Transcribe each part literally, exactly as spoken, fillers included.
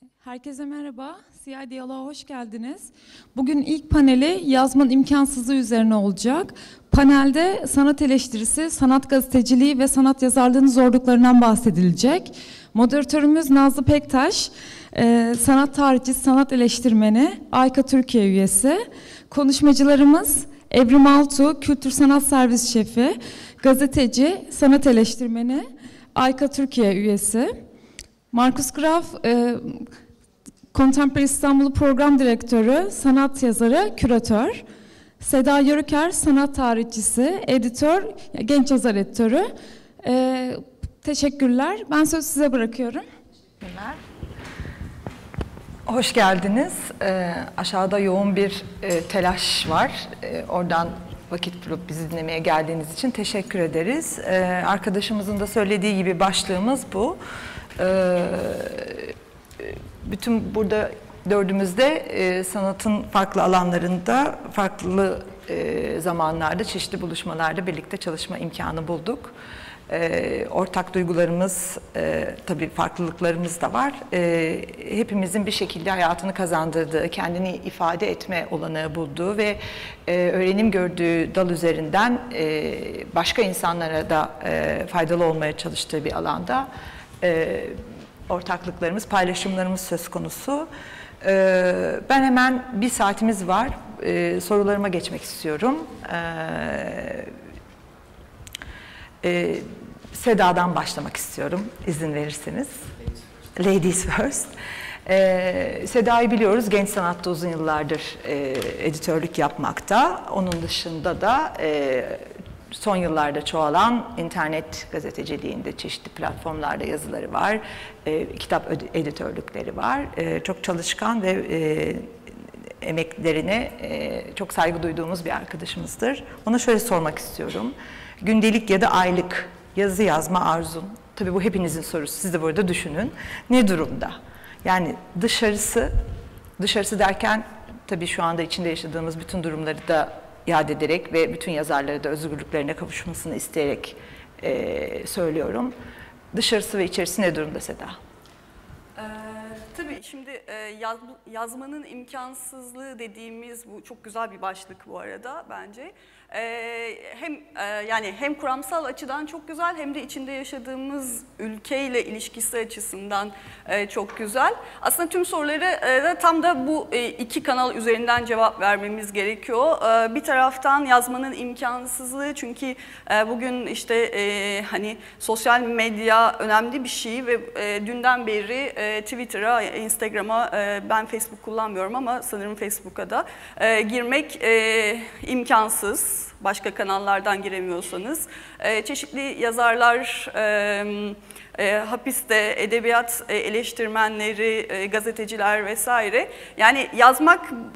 Herkese merhaba, C I Diyaloğa hoş geldiniz. Bugün ilk paneli yazmanın imkansızlığı üzerine olacak. Panelde sanat eleştirisi, sanat gazeteciliği ve sanat yazarlığının zorluklarından bahsedilecek. Moderatörümüz Nazlı Pektaş, e, sanat tarihçisi, sanat eleştirmeni, AYKA Türkiye üyesi. Konuşmacılarımız Evrim Altuğ, Kültür Sanat Servis Şefi, gazeteci, sanat eleştirmeni, AYKA Türkiye üyesi. Markus Graf, e, Contemporary İstanbul Program Direktörü, sanat yazarı, küratör. Seda Yörüker, sanat tarihçisi, editör, genç yazar editörü. E, teşekkürler. Ben sözü size bırakıyorum. Teşekkürler. Hoş geldiniz. E, aşağıda yoğun bir e, telaş var. E, oradan vakit bulup bizi dinlemeye geldiğiniz için teşekkür ederiz. E, arkadaşımızın da söylediği gibi başlığımız bu. E, bütün burada dördümüzde e, sanatın farklı alanlarında, farklı e, zamanlarda, çeşitli buluşmalarda birlikte çalışma imkanı bulduk. E, ortak duygularımız, e, tabii farklılıklarımız da var. E, hepimizin bir şekilde hayatını kazandırdığı, kendini ifade etme olanağı bulduğu ve e, öğrenim gördüğü dal üzerinden e, başka insanlara da e, faydalı olmaya çalıştığı bir alanda e, ortaklıklarımız, paylaşımlarımız söz konusu. E, ben hemen bir saatimiz var. E, sorularıma geçmek istiyorum. E, e, Seda'dan başlamak istiyorum, izin verirseniz. Ladies first. Ee, Seda'yı biliyoruz, genç sanatta uzun yıllardır e, editörlük yapmakta. Onun dışında da e, son yıllarda çoğalan internet gazeteciliğinde çeşitli platformlarda yazıları var. E, kitap editörlükleri var. E, çok çalışkan ve e, emeklerine e, çok saygı duyduğumuz bir arkadaşımızdır. Ona şöyle sormak istiyorum. Gündelik ya da aylık yazı yazma arzun, tabii bu hepinizin sorusu, siz de burada düşünün, ne durumda? Yani dışarısı, dışarısı derken tabii şu anda içinde yaşadığımız bütün durumları da yad ederek ve bütün yazarları da özgürlüklerine kavuşmasını isteyerek e, söylüyorum. Dışarısı ve içerisi ne durumda Seda? Ee, tabii şimdi e, yaz, yazmanın imkansızlığı dediğimiz bu çok güzel bir başlık bu arada bence. Ee, hem e, yani hem kuramsal açıdan çok güzel hem de içinde yaşadığımız ülkeyle ilişkisi açısından e, çok güzel. Aslında tüm soruları e, tam da bu e, iki kanal üzerinden cevap vermemiz gerekiyor. E, bir taraftan yazmanın imkansızlığı, çünkü e, bugün işte e, hani sosyal medya önemli bir şey ve e, dünden beri e, Twitter'a, Instagram'a, e, ben Facebook kullanmıyorum ama sanırım Facebook'a da e, girmek e, imkansız. Başka kanallardan giremiyorsanız. E, çeşitli yazarlar, e, e, hapiste, edebiyat e, eleştirmenleri, e, gazeteciler vesaire. Yani yazmak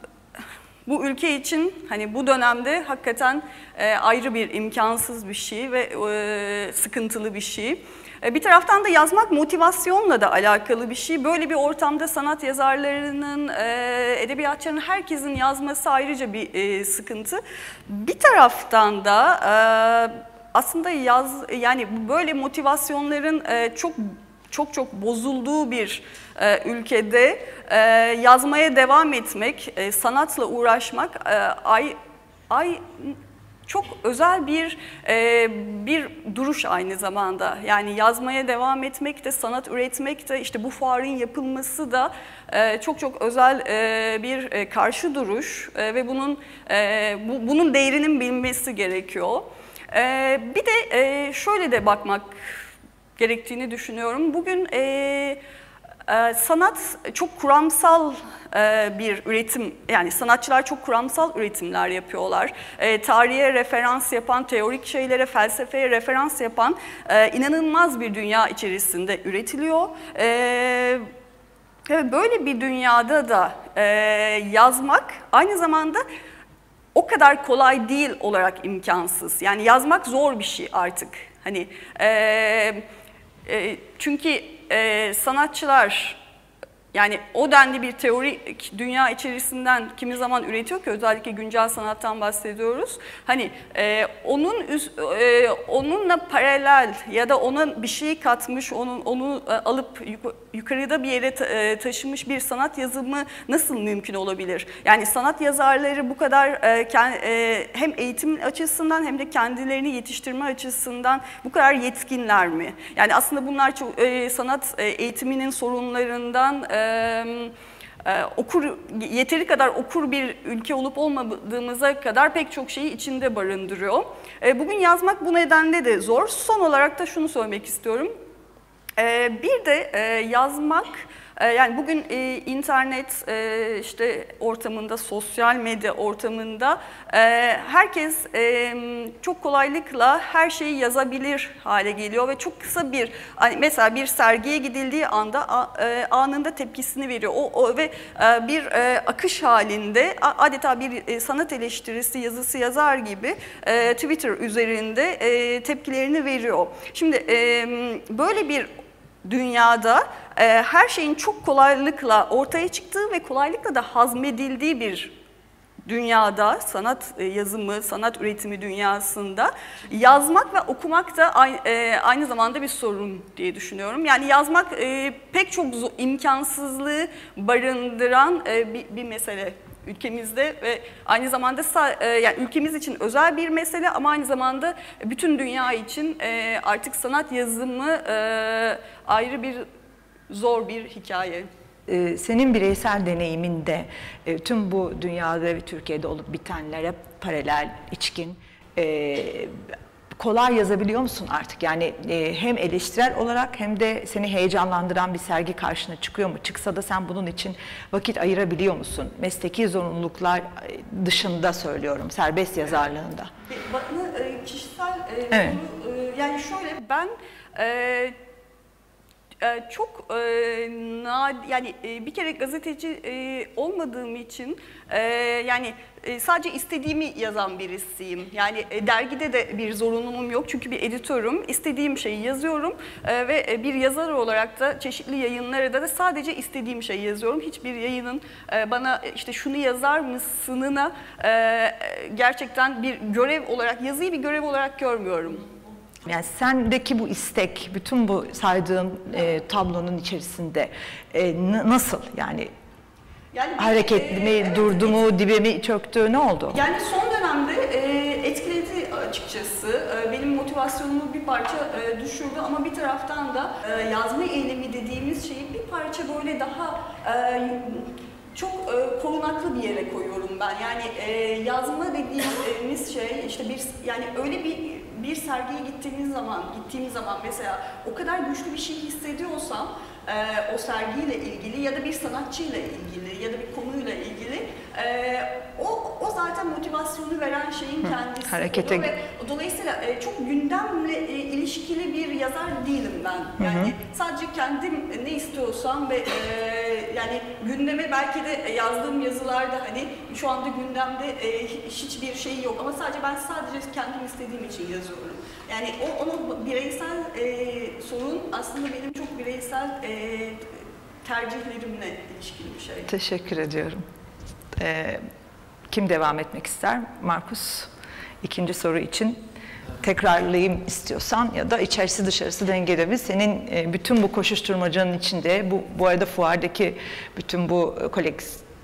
bu ülke için hani bu dönemde hakikaten e, ayrı bir imkansız bir şey ve e, sıkıntılı bir şey. Bir taraftan da yazmak motivasyonla da alakalı bir şey. Böyle bir ortamda sanat yazarlarının, edebiyatçıların, herkesin yazması ayrıca bir sıkıntı. Bir taraftan da aslında yaz, yani böyle motivasyonların çok çok çok bozulduğu bir ülkede yazmaya devam etmek, sanatla uğraşmak ay ay çok özel bir e, bir duruş aynı zamanda. Yani yazmaya devam etmek de, sanat üretmek de, işte bu fuarın yapılması da e, çok çok özel e, bir e, karşı duruş e, ve bunun e, bu, bunun değerinin bilinmesi gerekiyor. E, bir de e, şöyle de bakmak gerektiğini düşünüyorum. Bugün e, Ee, sanat çok kuramsal e, bir üretim, yani sanatçılar çok kuramsal üretimler yapıyorlar. E, tarihe referans yapan, teorik şeylere, felsefeye referans yapan e, inanılmaz bir dünya içerisinde üretiliyor. E, böyle bir dünyada da e, yazmak aynı zamanda o kadar kolay değil olarak imkansız. Yani yazmak zor bir şey artık. Hani e, e, çünkü Ee, sanatçılar, Yani o denli bir teorik dünya içerisinden kimi zaman üretiyor ki, özellikle güncel sanattan bahsediyoruz. Hani e, onun e, onunla paralel ya da ona bir şey katmış, onun onu e, alıp yukarıda bir yere ta, e, taşımış bir sanat yazımı nasıl mümkün olabilir? Yani sanat yazarları bu kadar e, kend, e, hem eğitim açısından hem de kendilerini yetiştirme açısından bu kadar yetkinler mi? Yani aslında bunlar çok e, sanat e, eğitiminin sorunlarından e, e, okur yeteri kadar okur bir ülke olup olmadığımıza kadar pek çok şeyi içinde barındırıyor. E, bugün yazmak bu nedenle de zor. Son olarak da şunu söylemek istiyorum. E, bir de e, yazmak, yani bugün e, internet e, işte ortamında, sosyal medya ortamında e, herkes e, çok kolaylıkla her şeyi yazabilir hale geliyor ve çok kısa bir, hani mesela bir sergiye gidildiği anda a, e, anında tepkisini veriyor. O, o ve e, bir e, akış halinde adeta bir e, sanat eleştirisi yazısı yazar gibi e, Twitter üzerinde e, tepkilerini veriyor. Şimdi e, böyle bir dünyada e, her şeyin çok kolaylıkla ortaya çıktığı ve kolaylıkla da hazmedildiği bir dünyada, sanat yazımı, sanat üretimi dünyasında yazmak ve okumak da aynı, e, aynı zamanda bir sorun diye düşünüyorum. Yani yazmak e, pek çok imkansızlığı barındıran e, bir, bir mesele ülkemizde ve aynı zamanda e, yani ülkemiz için özel bir mesele ama aynı zamanda bütün dünya için e, artık sanat yazımı e, ayrı bir zor bir hikaye. Senin bireysel deneyiminde tüm bu dünyada ve Türkiye'de olup bitenlere paralel, içkin, kolay yazabiliyor musun artık? Yani hem eleştirel olarak hem de seni heyecanlandıran bir sergi karşına çıkıyor mu? Çıksa da sen bunun için vakit ayırabiliyor musun? Mesleki zorunluluklar dışında söylüyorum, serbest yazarlığında. Bana kişisel evet. Yani şöyle, ben çok e, yani e, bir kere gazeteci e, olmadığım için e, yani e, sadece istediğimi yazan birisiyim. Yani e, dergide de bir zorunluluğum yok çünkü bir editörüm. İstediğim şeyi yazıyorum e, ve e, bir yazar olarak da çeşitli yayınlara da sadece istediğim şeyi yazıyorum. Hiçbir yayının e, bana işte şunu yazar mısınına e, gerçekten bir görev olarak, yazıyı bir görev olarak görmüyorum. Yani sendeki bu istek, bütün bu saydığın e, tablonun içerisinde e, nasıl yani, yani hareketli mi, e, durdu evet, mu, dibe mi çöktü, ne oldu? Yani son dönemde e, etkiledi açıkçası. E, benim motivasyonumu bir parça e, düşürdü ama bir taraftan da e, yazma eylemi dediğimiz şeyi bir parça böyle daha e, çok e, korunaklı bir yere koyuyorum ben. Yani e, yazma dediğimiz şey işte bir, yani öyle bir bir sergiye gittiğimiz zaman, gittiğimiz zaman mesela o kadar güçlü bir şey hissediyorsam e, o sergiyle ilgili ya da bir sanatçıyla ilgili ya da bir konuyla ilgili e, o, o zaten motivasyonu veren şeyin kendisi harekete oluyor ve dolayısıyla e, çok gündemle e, ilişkili bir yazar değilim ben. Yani hı hı. Sadece kendim ne istiyorsam ve e, yani gündeme belki de yazdığım yazılarda hani şu anda gündemde e, hiçbir şey yok ama sadece ben sadece kendim istediğim için yazıyorum. Yani o onun bireysel e, sorun aslında benim çok bireysel e, tercihlerimle ilişkili bir şey. Teşekkür ediyorum. Ee, kim devam etmek ister? Markus, ikinci soru için tekrarlayayım istiyorsan ya da içerisi dışarısı dengede mi? Senin e, bütün bu koşuşturmacanın içinde, bu, bu arada fuardaki bütün bu Collect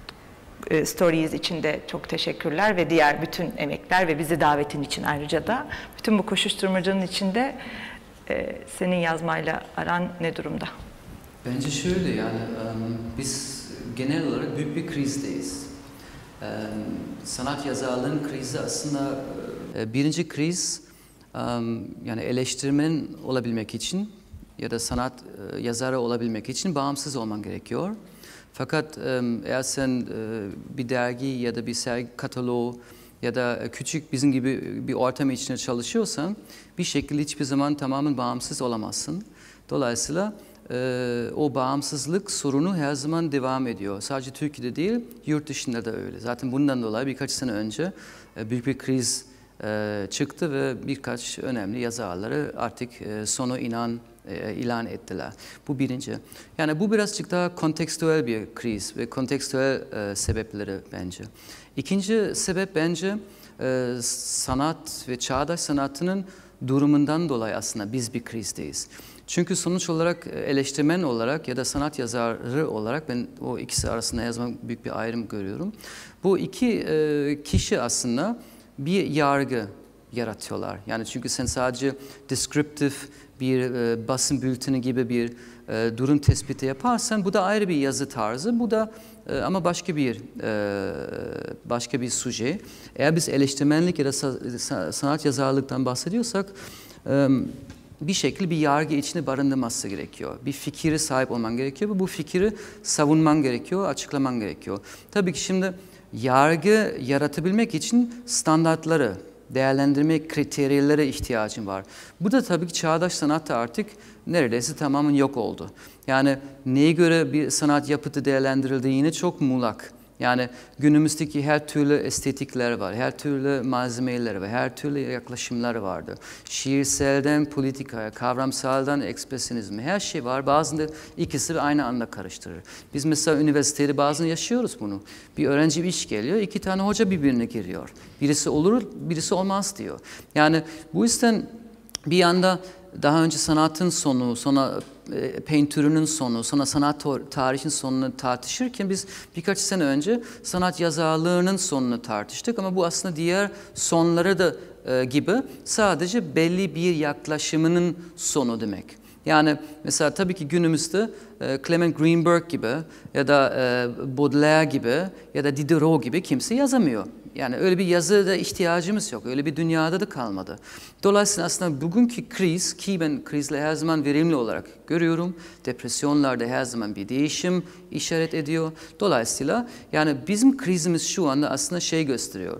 Stories için de çok teşekkürler ve diğer bütün emekler ve bizi davetin için ayrıca da bütün bu koşuşturmacanın içinde e, senin yazmayla aran ne durumda? Bence şöyle, yani um, biz genel olarak büyük bir krizdeyiz. Um, sanat yazarlığının krizi aslında uh, birinci kriz um, yani eleştirmen olabilmek için ya da sanat uh, yazarı olabilmek için bağımsız olman gerekiyor. Fakat um, eğer sen uh, bir dergi ya da bir sergi kataloğu ya da küçük bizim gibi bir ortam içinde çalışıyorsan bir şekilde hiçbir zaman tamamen bağımsız olamazsın. Dolayısıyla e, o bağımsızlık sorunu her zaman devam ediyor. Sadece Türkiye'de değil, yurt dışında da öyle. Zaten bundan dolayı birkaç sene önce e, büyük bir kriz e, çıktı ve birkaç önemli yazarları artık e, sonu inen e, ilan ettiler. Bu birinci. Yani bu birazcık daha kontekstüel bir kriz ve kontekstüel e, sebepleri bence. İkinci sebep bence e, sanat ve çağdaş sanatının durumundan dolayı aslında biz bir krizdeyiz. Çünkü sonuç olarak eleştirmen olarak ya da sanat yazarı olarak ben o ikisi arasında yazmak büyük bir ayrım görüyorum. Bu iki e, kişi aslında bir yargı yaratıyorlar. Yani çünkü sen sadece descriptif bir e, basın bülteni gibi bir e, durum tespiti yaparsan bu da ayrı bir yazı tarzı. Bu da e, ama başka bir e, başka bir suje. Eğer biz eleştirmenlik ya da sa sanat yazarlıktan bahsediyorsak e, bir şekilde bir yargı içinde barındırması gerekiyor. Bir fikire sahip olman gerekiyor ve bu fikri savunman gerekiyor, açıklaman gerekiyor. Tabii ki şimdi yargı yaratabilmek için standartları, değerlendirme kriterlere ihtiyacın var. Bu da tabii ki çağdaş sanatta artık neredeyse tamamen yok oldu. Yani neye göre bir sanat yapıtı değerlendirildiği yine çok muğlak. Yani günümüzdeki her türlü estetikler var, her türlü malzemeler var, her türlü yaklaşımlar vardı. Şiirselden politikaya, kavramsaldan ekspresyonizme her şey var. Bazen ikisi aynı anda karıştırır. Biz mesela üniversitede bazen yaşıyoruz bunu. Bir öğrenci bir iş geliyor, iki tane hoca birbirine giriyor. Birisi olur, birisi olmaz diyor. Yani bu yüzden bir yanda daha önce sanatın sonu, sonra e, pentürünün sonu, sonra sanat tarihinin sonunu tartışırken biz birkaç sene önce sanat yazarlığının sonunu tartıştık ama bu aslında diğer sonları da e, gibi sadece belli bir yaklaşımının sonu demek. Yani mesela tabii ki günümüzde e, Clement Greenberg gibi ya da e, Baudelaire gibi ya da Diderot gibi kimse yazamıyor. Yani öyle bir yazıda ihtiyacımız yok. Öyle bir dünyada da kalmadı. Dolayısıyla aslında bugünkü kriz, ki ben krizle her zaman verimli olarak görüyorum. Depresyonlarda her zaman bir değişim işaret ediyor. Dolayısıyla yani bizim krizimiz şu anda aslında şey gösteriyor.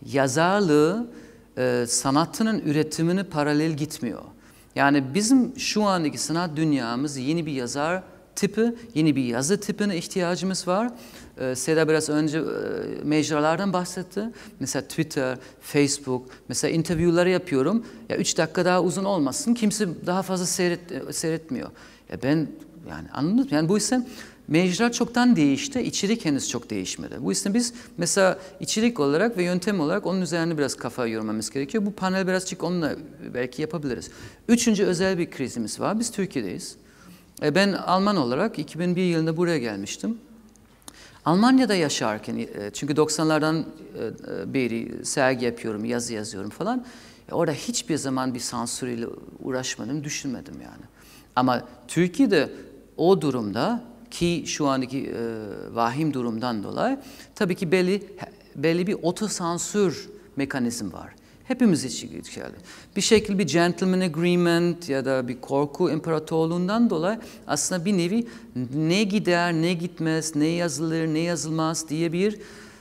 Yazarlığı e, sanatının üretimini paralel gitmiyor. Yani bizim şu andaki sanat dünyamız yeni bir yazar tipi, yeni bir yazı tipine ihtiyacımız var. Ee, Seda biraz önce e, mecralardan bahsetti. Mesela Twitter, Facebook, mesela interview'ları yapıyorum. Ya üç dakika daha uzun olmasın, kimse daha fazla seyret, seyretmiyor. Ya ben yani anladınız mı? Yani bu yüzden mecra çoktan değişti, içerik henüz çok değişmedi. Bu yüzden biz mesela içerik olarak ve yöntem olarak onun üzerine biraz kafa yormamız gerekiyor. Bu panel birazcık onunla belki yapabiliriz. Üçüncü özel bir krizimiz var. Biz Türkiye'deyiz. Ben Alman olarak iki bin bir yılında buraya gelmiştim. Almanya'da yaşarken, çünkü doksanlardan beri sergi yapıyorum, yazı yazıyorum falan. Orada hiçbir zaman bir sansürüyle uğraşmadım, düşünmedim yani. Ama Türkiye'de o durumda ki şu andaki e, vahim durumdan dolayı tabii ki belli belli bir otosansür mekanizm var. Hepimiz için geçerli. Bir şekilde bir gentleman agreement ya da bir korku imparatorluğundan dolayı aslında bir nevi ne gider, ne gitmez, ne yazılır, ne yazılmaz diye bir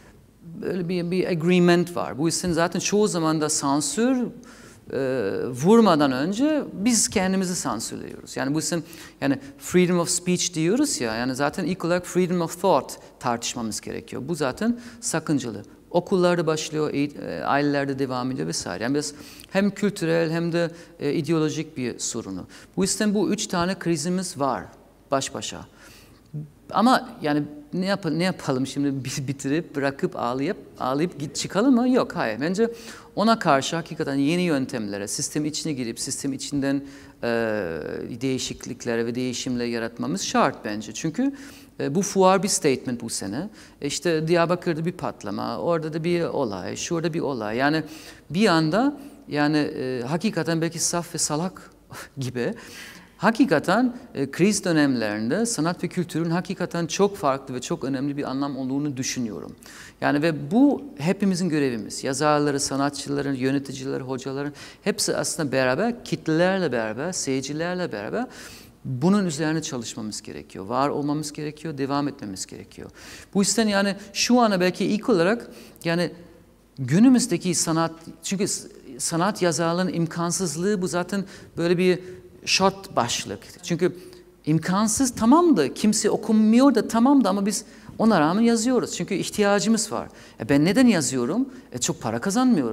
böyle bir, bir agreement var. Bu yüzden zaten çoğu zaman da sansür e, vurmadan önce biz kendimizi sansürlüyoruz. Yani bu yüzden yani freedom of speech diyoruz ya, yani zaten ilk olarak freedom of thought tartışmamız gerekiyor. Bu zaten sakıncalı. Okullarda başlıyor, ailelerde devam ediyor vesaire. Yani biz hem kültürel hem de e, ideolojik bir sorunu. Bu yüzden bu üç tane krizimiz var baş başa. Ama yani ne, yap ne yapalım şimdi bitirip bırakıp ağlayıp ağlayıp git çıkalım mı? Yok, hayır. Bence ona karşı hakikaten yeni yöntemlere, sistem içine girip sistem içinden e, değişikliklere ve değişimler yaratmamız şart bence. Çünkü e, bu fuar bir statement bu sene. E işte Diyarbakır'da bir patlama, orada da bir olay, şurada bir olay. Yani bir anda yani e, hakikaten belki saf ve salak gibi. Hakikaten e, kriz dönemlerinde sanat ve kültürün hakikaten çok farklı ve çok önemli bir anlam olduğunu düşünüyorum. Yani ve bu hepimizin görevimiz. Yazarları, sanatçıların, yöneticileri, hocaların hepsi aslında beraber, kitlelerle beraber, seyircilerle beraber bunun üzerine çalışmamız gerekiyor. Var olmamız gerekiyor, devam etmemiz gerekiyor. Bu yüzden yani şu ana belki ilk olarak yani günümüzdeki sanat, çünkü sanat yazarlığının imkansızlığı bu zaten böyle bir short başlık. Çünkü imkansız tamamdı. Kimse okumuyor da tamamdı ama biz ona rağmen yazıyoruz. Çünkü ihtiyacımız var. E ben neden yazıyorum? E çok para kazanmıyorum.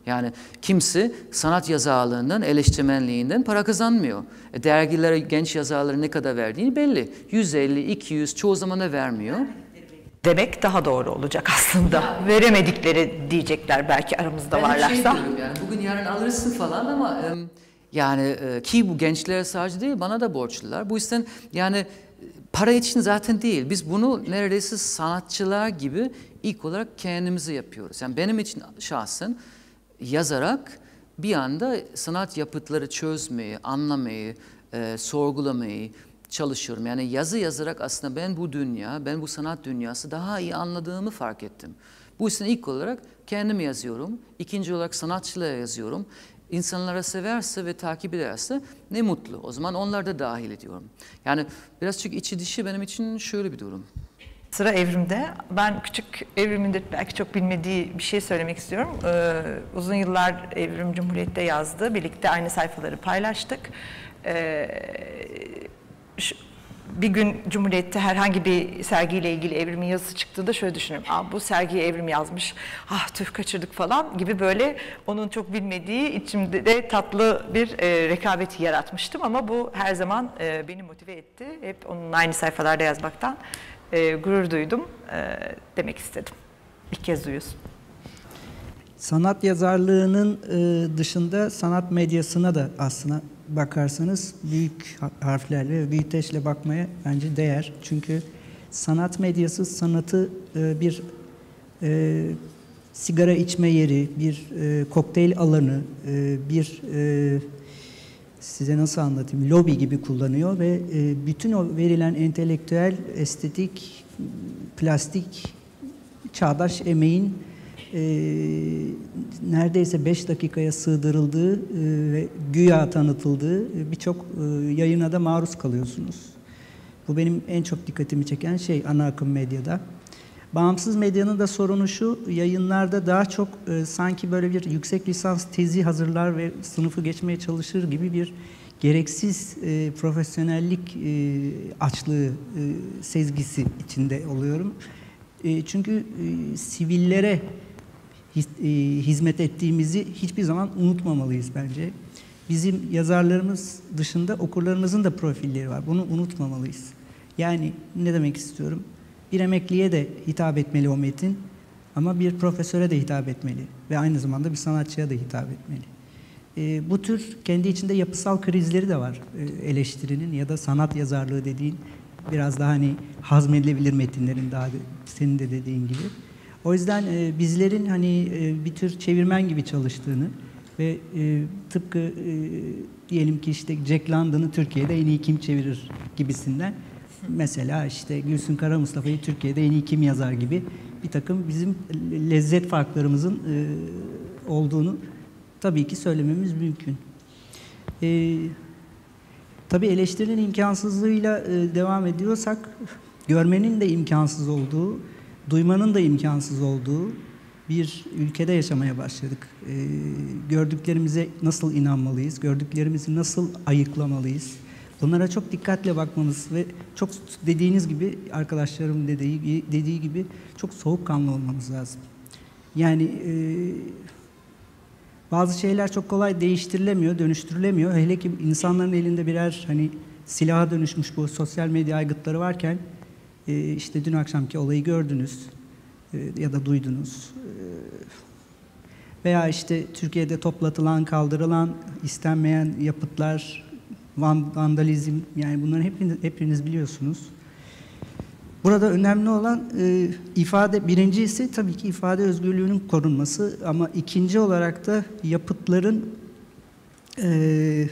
Yani kimse sanat yazarlığından, eleştirmenliğinden para kazanmıyor. E, dergilere genç yazarlara ne kadar verdiğini belli. yüz elli, iki yüz çoğu zaman da vermiyor. Demek daha doğru olacak aslında. Ya, veremedikleri diyecekler belki aramızda ben varlarsa. Şey yani, bugün yarın alırsın falan ama e, yani e, ki bu gençlere sadece değil bana da borçlular. Bu yüzden yani para için zaten değil. Biz bunu neredeyse sanatçılar gibi ilk olarak kendimize yapıyoruz. Yani benim için şahsen yazarak bir anda sanat yapıtları çözmeyi, anlamayı, e, sorgulamayı çalışıyorum. Yani yazı yazarak aslında ben bu dünya, ben bu sanat dünyası daha iyi anladığımı fark ettim. Bu yüzden ilk olarak kendim yazıyorum. İkinci olarak sanatçılara yazıyorum. İnsanlara severse ve takip ederse ne mutlu. O zaman onlar da dahil ediyorum. Yani biraz çünkü içi dışı benim için şöyle bir durum. Sıra Evrim'de. Ben küçük Evrim'in de belki çok bilmediği bir şey söylemek istiyorum. Ee, uzun yıllar Evrim Cumhuriyet'te yazdı. Birlikte aynı sayfaları paylaştık. Ee, şu, bir gün Cumhuriyet'te herhangi bir sergiyle ilgili Evrim'in yazısı çıktığında şöyle düşünüyorum. Aa, bu sergiyi Evrim yazmış. Ah tüh kaçırdık falan gibi böyle onun çok bilmediği içimde de tatlı bir e, rekabeti yaratmıştım. Ama bu her zaman e, beni motive etti. Hep onun aynı sayfalarda yazmaktan e, gurur duydum e, demek istedim. İlk kez duyuyorsun. Sanat yazarlığının e, dışında sanat medyasına da aslında bakarsanız büyük harflerle, büyüteçle bakmaya bence değer. Çünkü sanat medyası sanatı e, bir e, sigara içme yeri, bir e, kokteyl alanı, e, bir e, size nasıl anlatayım, lobi gibi kullanıyor ve e, bütün o verilen entelektüel, estetik, plastik, çağdaş emeğin e, neredeyse beş dakikaya sığdırıldığı e, ve güya tanıtıldığı birçok e, yayına da maruz kalıyorsunuz. Bu benim en çok dikkatimi çeken şey ana akım medyada. Bağımsız medyanın da sorunu şu, yayınlarda daha çok e, sanki böyle bir yüksek lisans tezi hazırlar ve sınıfı geçmeye çalışır gibi bir gereksiz e, profesyonellik e, açlığı, e, sezgisi içinde oluyorum. E, çünkü e, sivillere hiz, e, hizmet ettiğimizi hiçbir zaman unutmamalıyız bence. Bizim yazarlarımız dışında okurlarımızın da profilleri var. Bunu unutmamalıyız. Yani ne demek istiyorum? Bir emekliye de hitap etmeli o metin ama bir profesöre de hitap etmeli ve aynı zamanda bir sanatçıya da hitap etmeli. E, bu tür kendi içinde yapısal krizleri de var e, eleştirinin ya da sanat yazarlığı dediğin biraz daha hani hazmedilebilir metinlerin daha de, senin de dediğin gibi. O yüzden e, bizlerin hani e, bir tür çevirmen gibi çalıştığını ve e, tıpkı e, diyelim ki işte Jack London'ı Türkiye'de en iyi kim çevirir gibisinden mesela işte Gülsün Kara Mustafa'yı Türkiye'de en iyi kim yazar gibi bir takım bizim lezzet farklarımızın e, olduğunu tabii ki söylememiz mümkün. E, tabii eleştirinin imkansızlığıyla e, devam ediyorsak görmenin de imkansız olduğu, duymanın da imkansız olduğu bir ülkede yaşamaya başladık. E, gördüklerimize nasıl inanmalıyız, gördüklerimizi nasıl ayıklamalıyız? Bunlara çok dikkatle bakmamız ve çok dediğiniz gibi, arkadaşlarım dediği, dediği gibi çok soğukkanlı olmamız lazım. Yani e, bazı şeyler çok kolay değiştirilemiyor, dönüştürülemiyor. Hele ki insanların elinde birer hani silaha dönüşmüş bu sosyal medya aygıtları varken e, işte dün akşamki olayı gördünüz e, ya da duydunuz. E, veya işte Türkiye'de toplatılan, kaldırılan, istenmeyen yapıtlar, vandalizm, yani bunları hepiniz, hepiniz biliyorsunuz. Burada önemli olan e, ifade, birincisi tabii ki ifade özgürlüğünün korunması ama ikinci olarak da yapıtların e,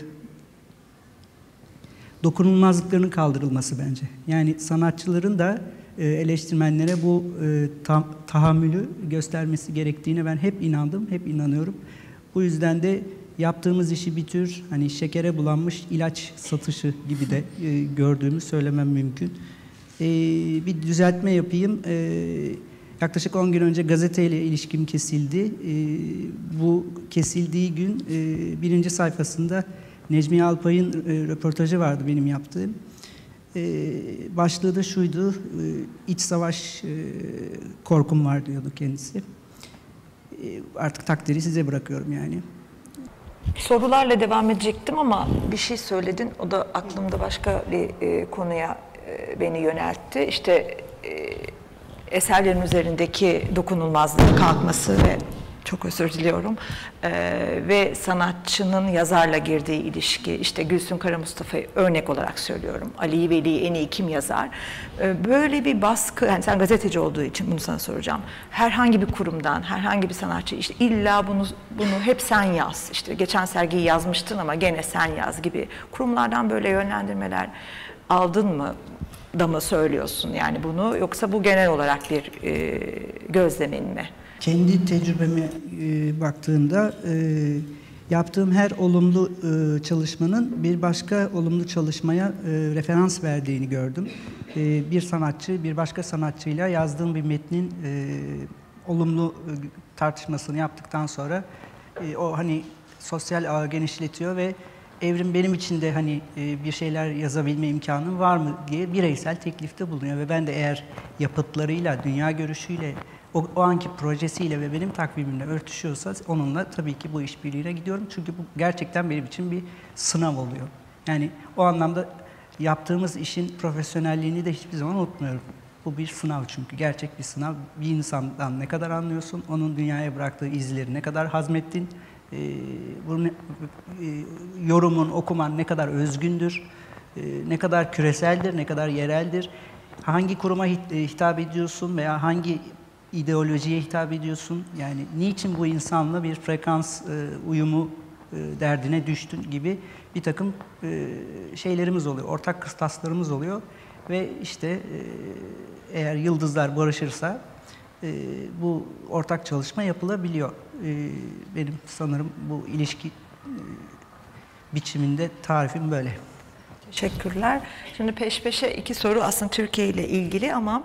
dokunulmazlıklarının kaldırılması bence. Yani sanatçıların da e, eleştirmenlere bu e, ta, tahammülü göstermesi gerektiğine ben hep inandım, hep inanıyorum. Bu yüzden de yaptığımız işi bir tür hani şekere bulanmış ilaç satışı gibi de e, gördüğümü söylemem mümkün. E, bir düzeltme yapayım. E, yaklaşık on gün önce gazeteyle ilişkim kesildi. E, bu kesildiği gün e, birinci sayfasında Necmiye Alpay'ın e, röportajı vardı benim yaptığım. E, başlığı da şuydu, e, iç savaş e, korkum var diyordu kendisi. artık takdiri size bırakıyorum yani. Sorularla devam edecektim ama bir şey söyledin. O da aklımda başka bir e, konuya e, beni yöneltti. İşte e, eserlerin üzerindeki dokunulmazlığın kalkması ve çok özür diliyorum e, ve sanatçının yazarla girdiği ilişki. İşte Gülsün Kara Mustafa'yı örnek olarak söylüyorum. Ali Veli'yi en iyi kim yazar? E, böyle bir baskı, yani sen gazeteci olduğu için bunu sana soracağım. Herhangi bir kurumdan, herhangi bir sanatçı işte illa bunu bunu hep sen yaz. İşte geçen sergiyi yazmıştın ama gene sen yaz gibi kurumlardan böyle yönlendirmeler aldın mı da mı söylüyorsun yani bunu, yoksa bu genel olarak bir e, gözlemin mi? Kendi tecrübeme e, baktığımda e, yaptığım her olumlu e, çalışmanın bir başka olumlu çalışmaya e, referans verdiğini gördüm. E, bir sanatçı bir başka sanatçıyla yazdığım bir metnin e, olumlu e, tartışmasını yaptıktan sonra e, o hani sosyal ağı genişletiyor ve Evrim benim için de hani e, bir şeyler yazabilme imkanım var mı diye bireysel teklifte bulunuyor ve ben de eğer yapıtlarıyla, dünya görüşüyle, o, o anki projesiyle ve benim takvimimle örtüşüyorsa onunla tabii ki bu işbirliğine gidiyorum. Çünkü bu gerçekten benim için bir sınav oluyor. Yani o anlamda yaptığımız işin profesyonelliğini de hiçbir zaman unutmuyorum. Bu bir sınav çünkü, gerçek bir sınav. Bir insandan ne kadar anlıyorsun, onun dünyaya bıraktığı izleri ne kadar hazmettin, e, bu ne, e, yorumun, okuman ne kadar özgündür, e, ne kadar küreseldir, ne kadar yereldir, hangi kuruma hitap ediyorsun veya hangi ideolojiye hitap ediyorsun, yani niçin bu insanla bir frekans e, uyumu e, derdine düştün gibi bir takım e, şeylerimiz oluyor, ortak kıstaslarımız oluyor ve işte e, eğer yıldızlar barışırsa e, bu ortak çalışma yapılabiliyor. E, benim sanırım bu ilişki e, biçiminde tarifim böyle. Teşekkürler. Şimdi peş peşe iki soru aslında Türkiye ile ilgili ama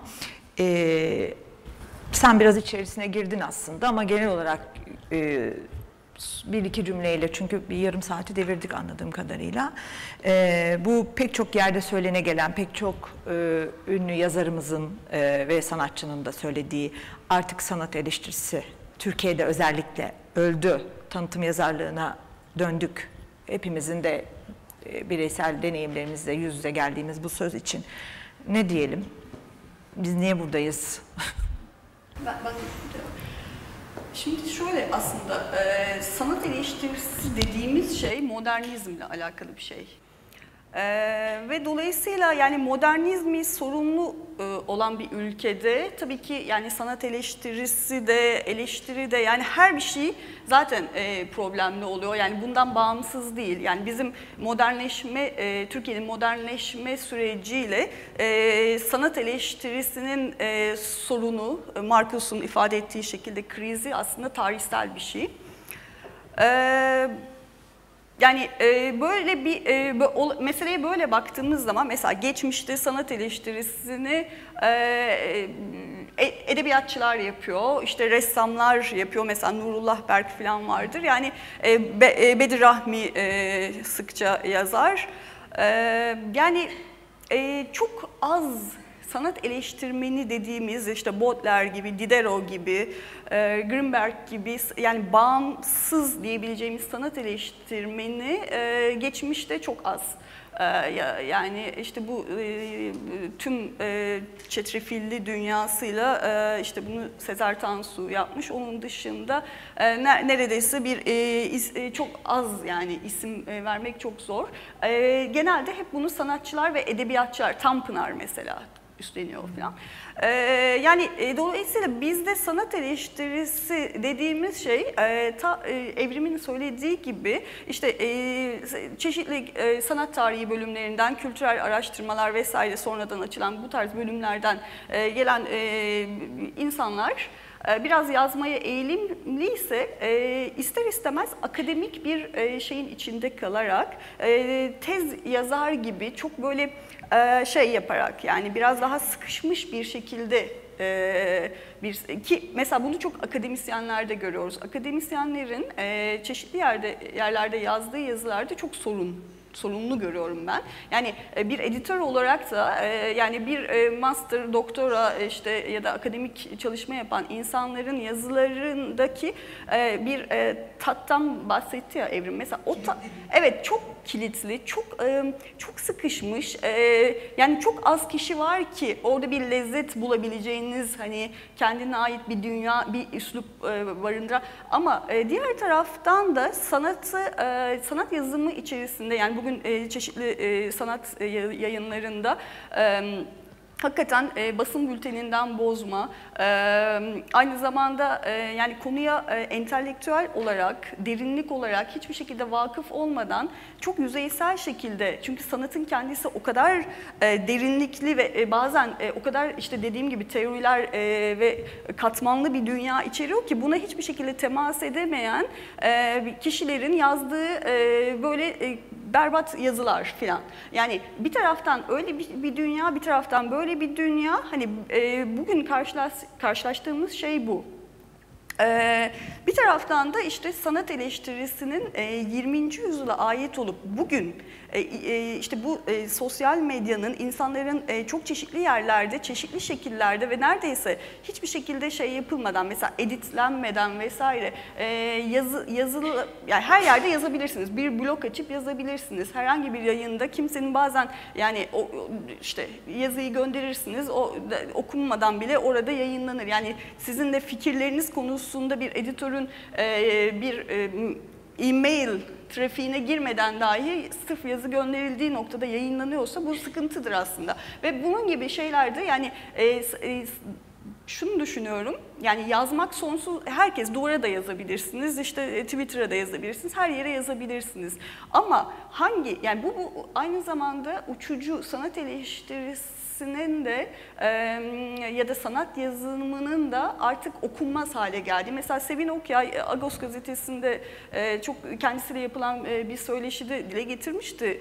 e, sen biraz içerisine girdin aslında ama genel olarak e, bir iki cümleyle, çünkü bir yarım saati devirdik anladığım kadarıyla. E, bu pek çok yerde söylene gelen, pek çok e, ünlü yazarımızın e, ve sanatçının da söylediği artık sanat eleştirisi Türkiye'de özellikle öldü, tanıtım yazarlığına döndük. Hepimizin de e, bireysel deneyimlerimizle yüz yüze geldiğimiz bu söz için ne diyelim? Biz niye buradayız? Ben, ben Şimdi şöyle aslında e, sanat eleştirisi dediğimiz şey modernizmle alakalı bir şey. E, ve dolayısıyla yani modernizmi sorumlu e, olan bir ülkede tabii ki yani sanat eleştirisi de eleştiri de yani her bir şey zaten e, problemli oluyor. Yani bundan bağımsız değil. Yani bizim modernleşme, e, Türkiye'nin modernleşme süreciyle e, sanat eleştirisinin e, sorunu, e, Marcus'un ifade ettiği şekilde krizi aslında tarihsel bir şey. E, Yani e, böyle bir e, böyle, o, meseleye böyle baktığımız zaman mesela geçmişte sanat eleştirisini e, e, edebiyatçılar yapıyor, işte ressamlar yapıyor, mesela Nurullah Berk falan vardır. Yani e, Be, e, Bedir Rahmi e, sıkça yazar. E, yani e, çok az sanat eleştirmeni dediğimiz işte Baudelaire gibi, Diderot gibi, e, Grimberg gibi yani bağımsız diyebileceğimiz sanat eleştirmeni e, geçmişte çok az. E, yani işte bu e, tüm e, çetrefilli dünyasıyla e, işte bunu Sezer Tansu yapmış. Onun dışında e, neredeyse bir e, is, e, çok az yani isim e, vermek çok zor. E, genelde hep bunu sanatçılar ve edebiyatçılar, Tanpınar mesela üstleniyor falan. Ee, yani e, dolayısıyla bizde sanat eleştirisi dediğimiz şey e, ta, e, Evrim'in söylediği gibi işte e, çeşitli e, sanat tarihi bölümlerinden, kültürel araştırmalar vesaire sonradan açılan bu tarz bölümlerden e, gelen e, insanlar biraz yazmaya eğilimliyse e, ister istemez akademik bir e, şeyin içinde kalarak e, tez yazar gibi çok böyle e, şey yaparak yani biraz daha sıkışmış bir şekilde e, bir ki mesela bunu çok akademisyenlerde görüyoruz. Akademisyenlerin e, çeşitli yerde yerlerde yazdığı yazılarda çok sorun sorumlu görüyorum ben. Yani e, bir editör olarak da e, yani bir e, master, doktora işte ya da akademik çalışma yapan insanların yazılarındaki e, bir e, tattan bahsetti ya Evrim. Mesela o ta, evet çok kilitli, çok e, çok sıkışmış. E, yani çok az kişi var ki orada bir lezzet bulabileceğiniz, hani kendine ait bir dünya, bir üslup e, barındıran. Ama e, diğer taraftan da sanatı, e, sanat yazımı içerisinde, yani bugün e, çeşitli e, sanat e, yayınlarında e, hakikaten e, basın bülteninden bozma, e, aynı zamanda e, yani konuya e, entelektüel olarak, derinlik olarak hiçbir şekilde vakıf olmadan çok yüzeysel şekilde, çünkü sanatın kendisi o kadar e, derinlikli ve e, bazen e, o kadar işte dediğim gibi teoriler e, ve katmanlı bir dünya içeriyor ki buna hiçbir şekilde temas edemeyen e, kişilerin yazdığı e, böyle e, berbat yazılar filan. Yani bir taraftan öyle bir, bir dünya, bir taraftan böyle bir dünya. Hani e, bugün karşılaş, karşılaştığımız şey bu. Ee, bir taraftan da işte sanat eleştirisinin e, yirminci yüzyıla ait olup bugün e, e, işte bu e, sosyal medyanın insanların e, çok çeşitli yerlerde, çeşitli şekillerde ve neredeyse hiçbir şekilde şey yapılmadan, mesela editlenmeden vesaire e, yazı, yazılı, yani her yerde yazabilirsiniz. Bir blog açıp yazabilirsiniz. Herhangi bir yayında kimsenin bazen yani o, işte yazıyı gönderirsiniz, o okunmadan bile orada yayınlanır. Yani sizin de fikirleriniz konusu bir editörün e, bir e, e-mail trafiğine girmeden dahi sırf yazı gönderildiği noktada yayınlanıyorsa bu sıkıntıdır aslında. Ve bunun gibi şeylerde yani e, e, şunu düşünüyorum, yani yazmak sonsuz, herkes duvara da yazabilirsiniz, işte Twitter'a da yazabilirsiniz, her yere yazabilirsiniz. Ama hangi, yani bu, bu aynı zamanda uçucu sanat eleştirisi de e, ya da sanat yazımının da artık okunmaz hale geldi. Mesela Sevin Okyay Agos gazetesinde e, çok kendisiyle yapılan e, bir söyleşide dile getirmişti.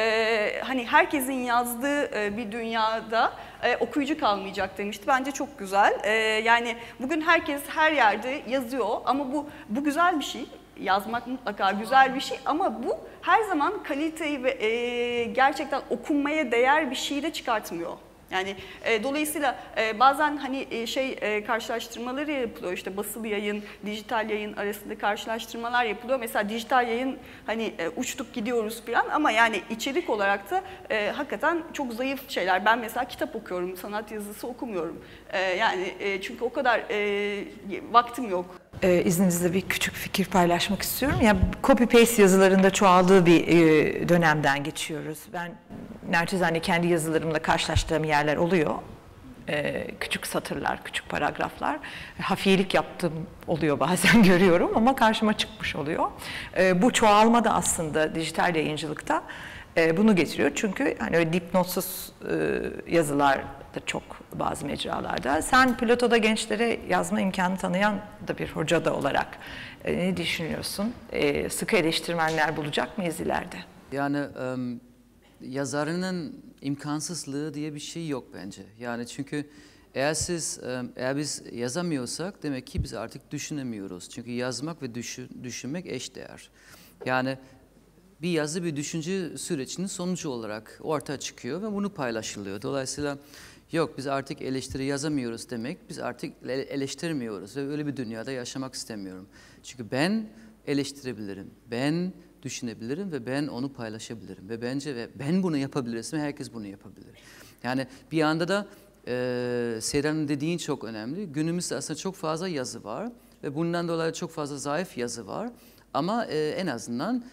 E, hani herkesin yazdığı e, bir dünyada e, okuyucu kalmayacak demişti. Bence çok güzel. E, yani bugün herkes her yerde yazıyor ama bu bu güzel bir şey. Yazmak mutlaka güzel bir şey ama bu her zaman kaliteyi ve e, gerçekten okunmaya değer bir şeyi de çıkartmıyor. Yani e, dolayısıyla e, bazen hani e, şey e, karşılaştırmaları yapılıyor, işte basılı yayın, dijital yayın arasında karşılaştırmalar yapılıyor. Mesela dijital yayın hani e, uçtuk gidiyoruz falan ama yani içerik olarak da e, hakikaten çok zayıf şeyler. Ben mesela kitap okuyorum, sanat yazısı okumuyorum. E, yani e, çünkü o kadar e, vaktim yok. Ee, izninizle bir küçük fikir paylaşmak istiyorum. Yani copy paste yazılarında çoğaldığı bir e, dönemden geçiyoruz. Ben naçizane kendi yazılarımla karşılaştığım yerler oluyor. Ee, küçük satırlar, küçük paragraflar. Hafiyelik yaptığım oluyor bazen görüyorum ama karşıma çıkmış oluyor. Ee, bu çoğalma da aslında dijital yayıncılıkta e, bunu getiriyor. Çünkü hani öyle dipnotsuz e, yazılar da çok bazı mecralarda. Sen Plato'da gençlere yazma imkanı tanıyan da bir hoca da olarak e, ne düşünüyorsun? E, sıkı eleştirmenler bulacak mıyız ileride? Yani um, yazarının imkansızlığı diye bir şey yok bence. Yani çünkü eğer siz um, eğer biz yazamıyorsak demek ki biz artık düşünemiyoruz. Çünkü yazmak ve düşün, düşünmek eşdeğer. Yani bir yazı bir düşünce sürecinin sonucu olarak ortaya çıkıyor ve bunu paylaşılıyor. Dolayısıyla yok biz artık eleştiri yazamıyoruz demek, biz artık eleştirmiyoruz ve öyle bir dünyada yaşamak istemiyorum. Çünkü ben eleştirebilirim, ben düşünebilirim ve ben onu paylaşabilirim. Ve bence ve ben bunu yapabilirsem herkes bunu yapabilir. Yani bir anda da e, Seyran'ın dediğin çok önemli. Günümüzde aslında çok fazla yazı var ve bundan dolayı çok fazla zayıf yazı var. Ama e, en azından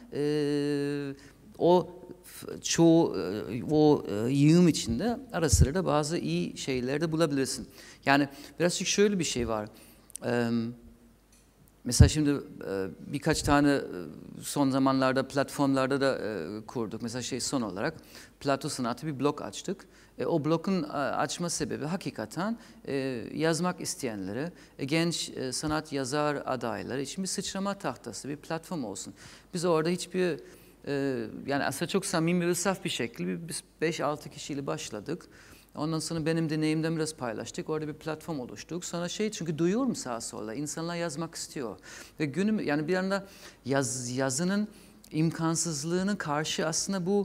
e, o çoğu o yığım içinde ara sıra da bazı iyi şeyler de bulabilirsin. Yani birazcık şöyle bir şey var. Ee, mesela şimdi e, birkaç tane son zamanlarda platformlarda da e, kurduk. Mesela şey son olarak Plato Sanatı bir blog açtık. E, o blogun açma sebebi hakikaten e, yazmak isteyenlere, e, genç e, sanat yazar adayları için bir sıçrama tahtası, bir platform olsun. Biz orada hiçbir Ee, yani aslında çok samimi ve saf bir şekilde biz beş altı kişiyle başladık. Ondan sonra benim deneyimden biraz paylaştık. Orada bir platform oluştuk. Sonra şey çünkü duyuyorum sağa sola. İnsanlar yazmak istiyor. Ve günüm yani bir anda yaz, yazının imkansızlığının karşı aslında bu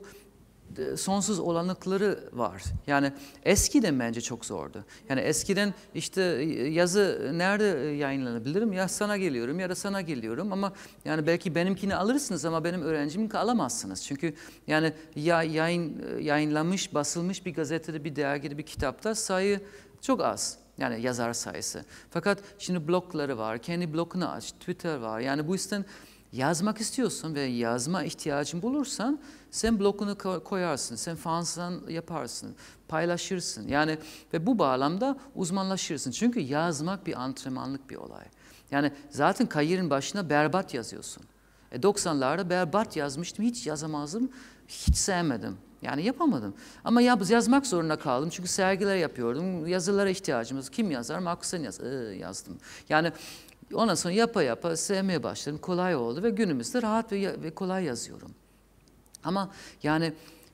sonsuz olanakları var. Yani eskiden bence çok zordu. Yani eskiden işte yazı nerede yayınlanabilirim? Ya sana geliyorum ya da sana geliyorum ama yani belki benimkini alırsınız ama benim öğrenciminki alamazsınız. Çünkü yani ya yayın yayınlanmış, basılmış bir gazetede, bir dergide, bir kitapta sayı çok az. Yani yazar sayısı. Fakat şimdi blogları var, kendi blogunu aç, Twitter var. Yani bu yüzden yazmak istiyorsun ve yazma ihtiyacın bulursan sen blogunu koyarsın, sen fansan yaparsın, paylaşırsın. Yani ve bu bağlamda uzmanlaşırsın. Çünkü yazmak bir antrenmanlık bir olay. Yani zaten kariyerin başına berbat yazıyorsun. E doksanlarda berbat yazmıştım, hiç yazamazdım, hiç sevmedim. Yani yapamadım. Ama yaz, yazmak zorunda kaldım çünkü sergiler yapıyordum, yazılara ihtiyacımız. Kim yazar? Markus Sen yaz, ee, yazdım. Yani ondan sonra yapa yapa sevmeye başladım, kolay oldu ve günümüzde rahat ve, ve kolay yazıyorum. Ama yani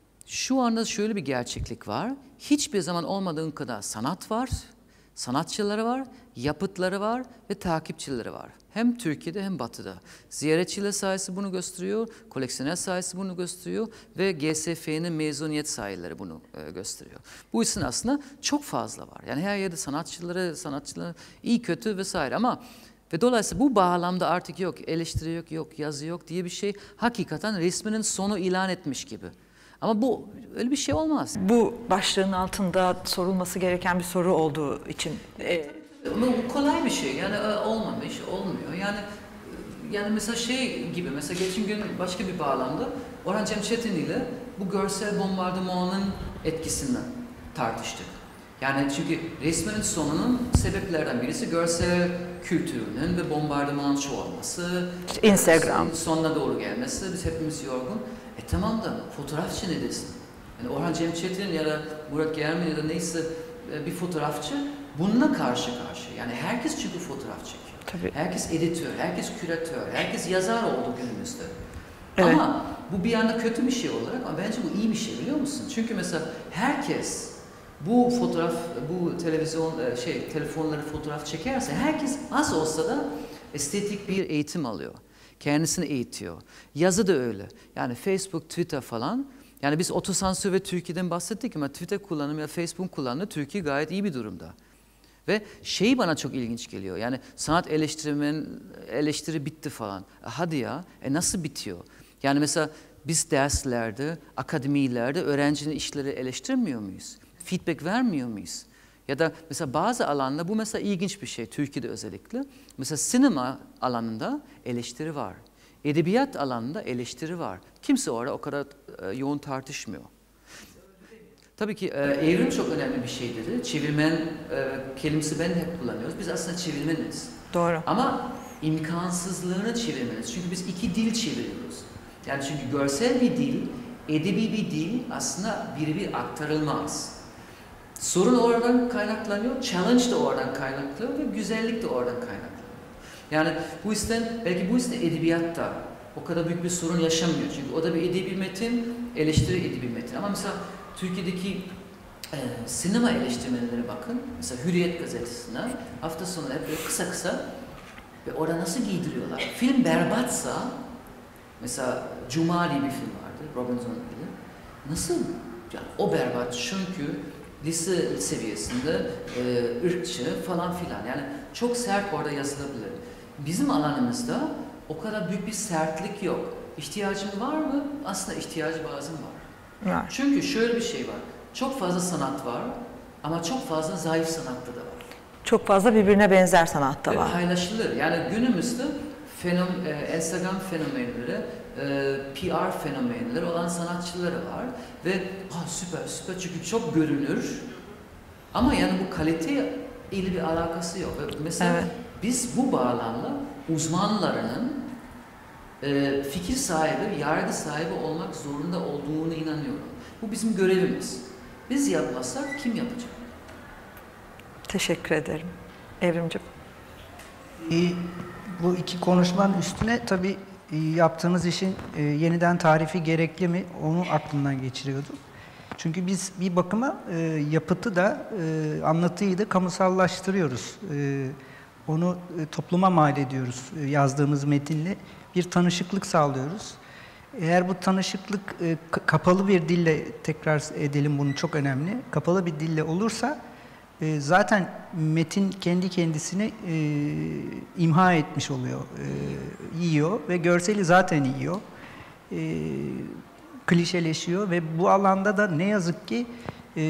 şu anda şöyle bir gerçeklik var, hiçbir zaman olmadığın kadar sanat var, sanatçıları var, yapıtları var ve takipçileri var. Hem Türkiye'de hem Batı'da. Ziyaretçiler sayısı bunu gösteriyor, koleksiyoner sayısı bunu gösteriyor ve G S F'nin mezuniyet sayıları bunu e, gösteriyor. Bu için aslında çok fazla var. Yani her yerde sanatçıları, sanatçıları iyi kötü vesaire ama ve dolayısıyla bu bağlamda artık yok, eleştiri yok, yok, yazı yok diye bir şey hakikaten resminin sonu ilan etmiş gibi. Ama bu öyle bir şey olmaz. Bu başlığın altında sorulması gereken bir soru olduğu için. E, Ama bu kolay bir şey. Yani olmamış, olmuyor. Yani yani mesela şey gibi, mesela geçen gün başka bir bağlamda Orhan Cem Çetin ile bu görsel bombardımanın etkisini tartıştık. Yani çünkü resminin sonunun sebeplerden birisi görsel kültürünün ve bombardımanın çoğalması, Instagram sonuna doğru gelmesi, biz hepimiz yorgun. E tamam da fotoğrafçı ne desin? Yani Orhan Cem Çetin ya da Murat Germen ya da neyse bir fotoğrafçı bununla karşı karşı. Yani herkes çünkü fotoğraf çekiyor. Tabii. Herkes editör, herkes küratör, herkes yazar oldu günümüzde. Evet. Ama bu bir yanda kötü bir şey olarak ama bence bu iyi bir şey biliyor musun? Çünkü mesela herkes bu fotoğraf, bu televizyon, şey, telefonları fotoğraf çekerse herkes az olsa da estetik bir eğitim alıyor. Kendisini eğitiyor. Yazı da öyle. Yani Facebook, Twitter falan. Yani biz otosansür ve Türkiye'den bahsettik ama Twitter kullanımı ya Facebook kullanımı Türkiye gayet iyi bir durumda. Ve şey bana çok ilginç geliyor. Yani sanat eleştirimin eleştiri bitti falan. Hadi ya, e nasıl bitiyor? Yani mesela biz derslerde, akademilerde öğrencinin işleri eleştirmiyor muyuz? Feedback vermiyor muyuz? Ya da mesela bazı alanda bu mesela ilginç bir şey Türkiye'de özellikle. Mesela sinema alanında eleştiri var. Edebiyat alanında eleştiri var. Kimse orada o kadar e, yoğun tartışmıyor. Tabii ki e, evrim çok önemli bir şey dedi. Çevirmen e, kelimesi ben hep kullanıyoruz. Biz aslında çevirmeniz. Doğru. Ama imkansızlığını çevirmeniz. Çünkü biz iki dil çeviriyoruz. Yani çünkü görsel bir dil, edebi bir dil aslında birebir aktarılmaz. Sorun oradan kaynaklanıyor, challenge de oradan kaynaklanıyor ve güzellik de oradan kaynaklanıyor. Yani bu yüzden, belki bu yüzden edebiyatta o kadar büyük bir sorun yaşamıyor. Çünkü o da bir edebi metin, eleştiri edebi metin. Ama mesela Türkiye'deki e, sinema eleştirmenlere bakın. Mesela Hürriyet gazetesine hafta sonu hep böyle kısa kısa ve orada nasıl giydiriyorlar. Film berbatsa, mesela Cuma diye bir film vardı, Robinson gibi. Nasıl? Yani o berbat çünkü lise seviyesinde e, ırkçı falan filan. Yani çok sert orada yazılabilir. Bizim alanımızda o kadar büyük bir sertlik yok. İhtiyacım var mı? Aslında ihtiyacı bazen var. Var. Çünkü şöyle bir şey var. Çok fazla sanat var ama çok fazla zayıf sanatta da var. Çok fazla birbirine benzer sanatta Ve var. paylaşılır. Yani günümüzde fenom, e, Instagram fenomenleri, e, P R fenomenleri olan sanatçıları var ve ah, süper süper çünkü çok görünür ama yani bu kalite ile bir alakası yok. Mesela Evet. biz bu bağlamda uzmanlarının e, fikir sahibi, yargı sahibi olmak zorunda olduğunu inanıyorum. Bu bizim görevimiz. Biz yapmazsak kim yapacak? Teşekkür ederim. Evrimcim. E, bu iki konuşmanın üstüne tabii e, yaptığımız işin e, yeniden tarifi gerekli mi onu aklımdan geçiriyordum. Çünkü biz bir bakıma e, yapıtı da e, anlatıyı da kamusallaştırıyoruz. E, onu e, topluma mal ediyoruz e, yazdığımız metinle. Bir tanışıklık sağlıyoruz. Eğer bu tanışıklık e, kapalı bir dille, tekrar edelim bunu, çok önemli, kapalı bir dille olursa e, zaten metin kendi kendisini e, imha etmiş oluyor, e, yiyor ve görseli zaten yiyor, e, klişeleşiyor ve bu alanda da ne yazık ki e,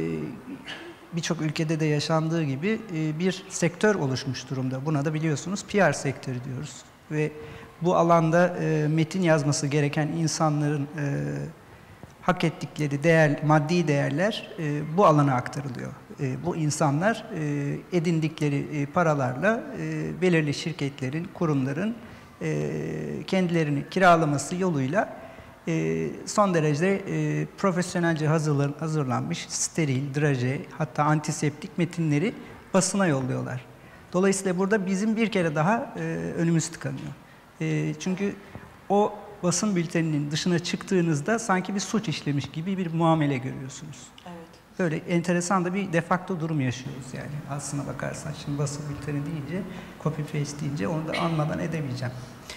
birçok ülkede de yaşandığı gibi e, bir sektör oluşmuş durumda. Buna da biliyorsunuz P R sektörü diyoruz ve bu alanda e, metin yazması gereken insanların e, hak ettikleri değer, maddi değerler e, bu alana aktarılıyor. E, bu insanlar e, edindikleri e, paralarla e, belirli şirketlerin, kurumların e, kendilerini kiralaması yoluyla e, son derece e, profesyonelce hazırlan, hazırlanmış steril, draje, hatta antiseptik metinleri basına yolluyorlar. Dolayısıyla burada bizim bir kere daha e, önümüz tıkanıyor. E, çünkü o basın bülteninin dışına çıktığınızda sanki bir suç işlemiş gibi bir muamele görüyorsunuz. Evet. Böyle enteresan da bir de facto durum yaşıyoruz yani aslına bakarsan. Şimdi basın bülteni deyince, copy paste deyince onu da anmadan edemeyeceğim.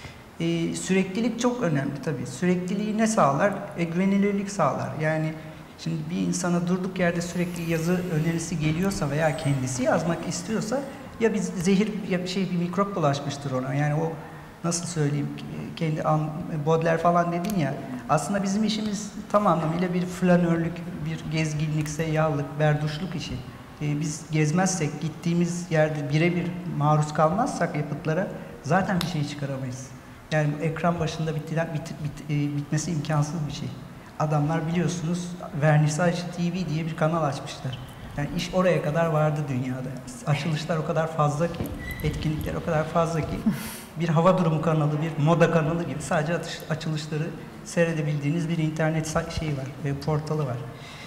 E, süreklilik çok önemli tabii. Sürekliliği ne sağlar? E, güvenilirlik sağlar. Yani şimdi bir insana durduk yerde sürekli yazı önerisi geliyorsa veya kendisi yazmak istiyorsa ya bir zehir ya bir şey bir mikrop bulaşmıştır ona. Yani o nasıl söyleyeyim, kendi Baudelaire falan dedin ya, aslında bizim işimiz tam anlamıyla bir flanörlük, bir gezginlik, seyyahlık, berduşluk işi. Ee, biz gezmezsek, gittiğimiz yerde birebir maruz kalmazsak yapıtlara zaten bir şey çıkaramayız. Yani ekran başında bitiren, bit, bit, e, bitmesi imkansız bir şey. Adamlar biliyorsunuz Vernissage T V diye bir kanal açmışlar. Yani iş oraya kadar vardı dünyada. Açılışlar o kadar fazla ki, etkinlikler o kadar fazla ki, bir hava durumu kanalı, bir moda kanalı gibi sadece atış, açılışları seyredebildiğiniz bir internet şeyi var, ve portalı var.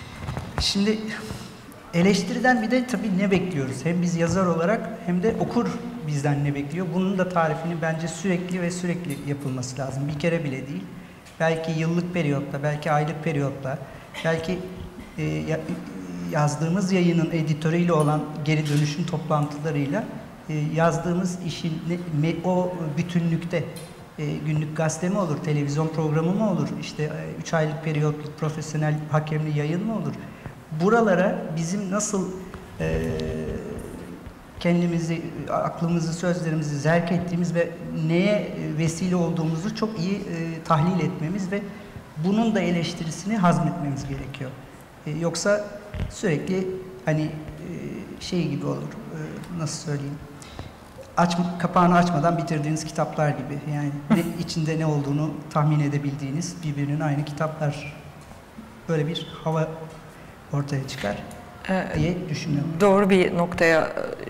Şimdi eleştiriden bir de tabii ne bekliyoruz? Hem biz yazar olarak hem de okur bizden ne bekliyor? Bunun da tarifini bence sürekli ve sürekli yapılması lazım. Bir kere bile değil. Belki yıllık periyotta, belki aylık periyotta, belki e, yazdığımız yayının editörüyle olan geri dönüşüm toplantılarıyla e, yazdığımız işin ne, o bütünlükte e, günlük gazete mi olur, televizyon programı mı olur, işte e, üç aylık periyotluk profesyonel hakemli yayın mı olur? Buralara bizim nasıl e, kendimizi, aklımızı, sözlerimizi zerk ettiğimiz ve neye vesile olduğumuzu çok iyi e, tahlil etmemiz ve bunun da eleştirisini hazmetmemiz gerekiyor. E, yoksa sürekli hani e, şey gibi olur, e, nasıl söyleyeyim, aç, kapağını açmadan bitirdiğiniz kitaplar gibi. Yani ne, içinde ne olduğunu tahmin edebildiğiniz birbirinin aynı kitaplar. Böyle bir hava ortaya çıkar diye düşünüyorum. Doğru bir noktaya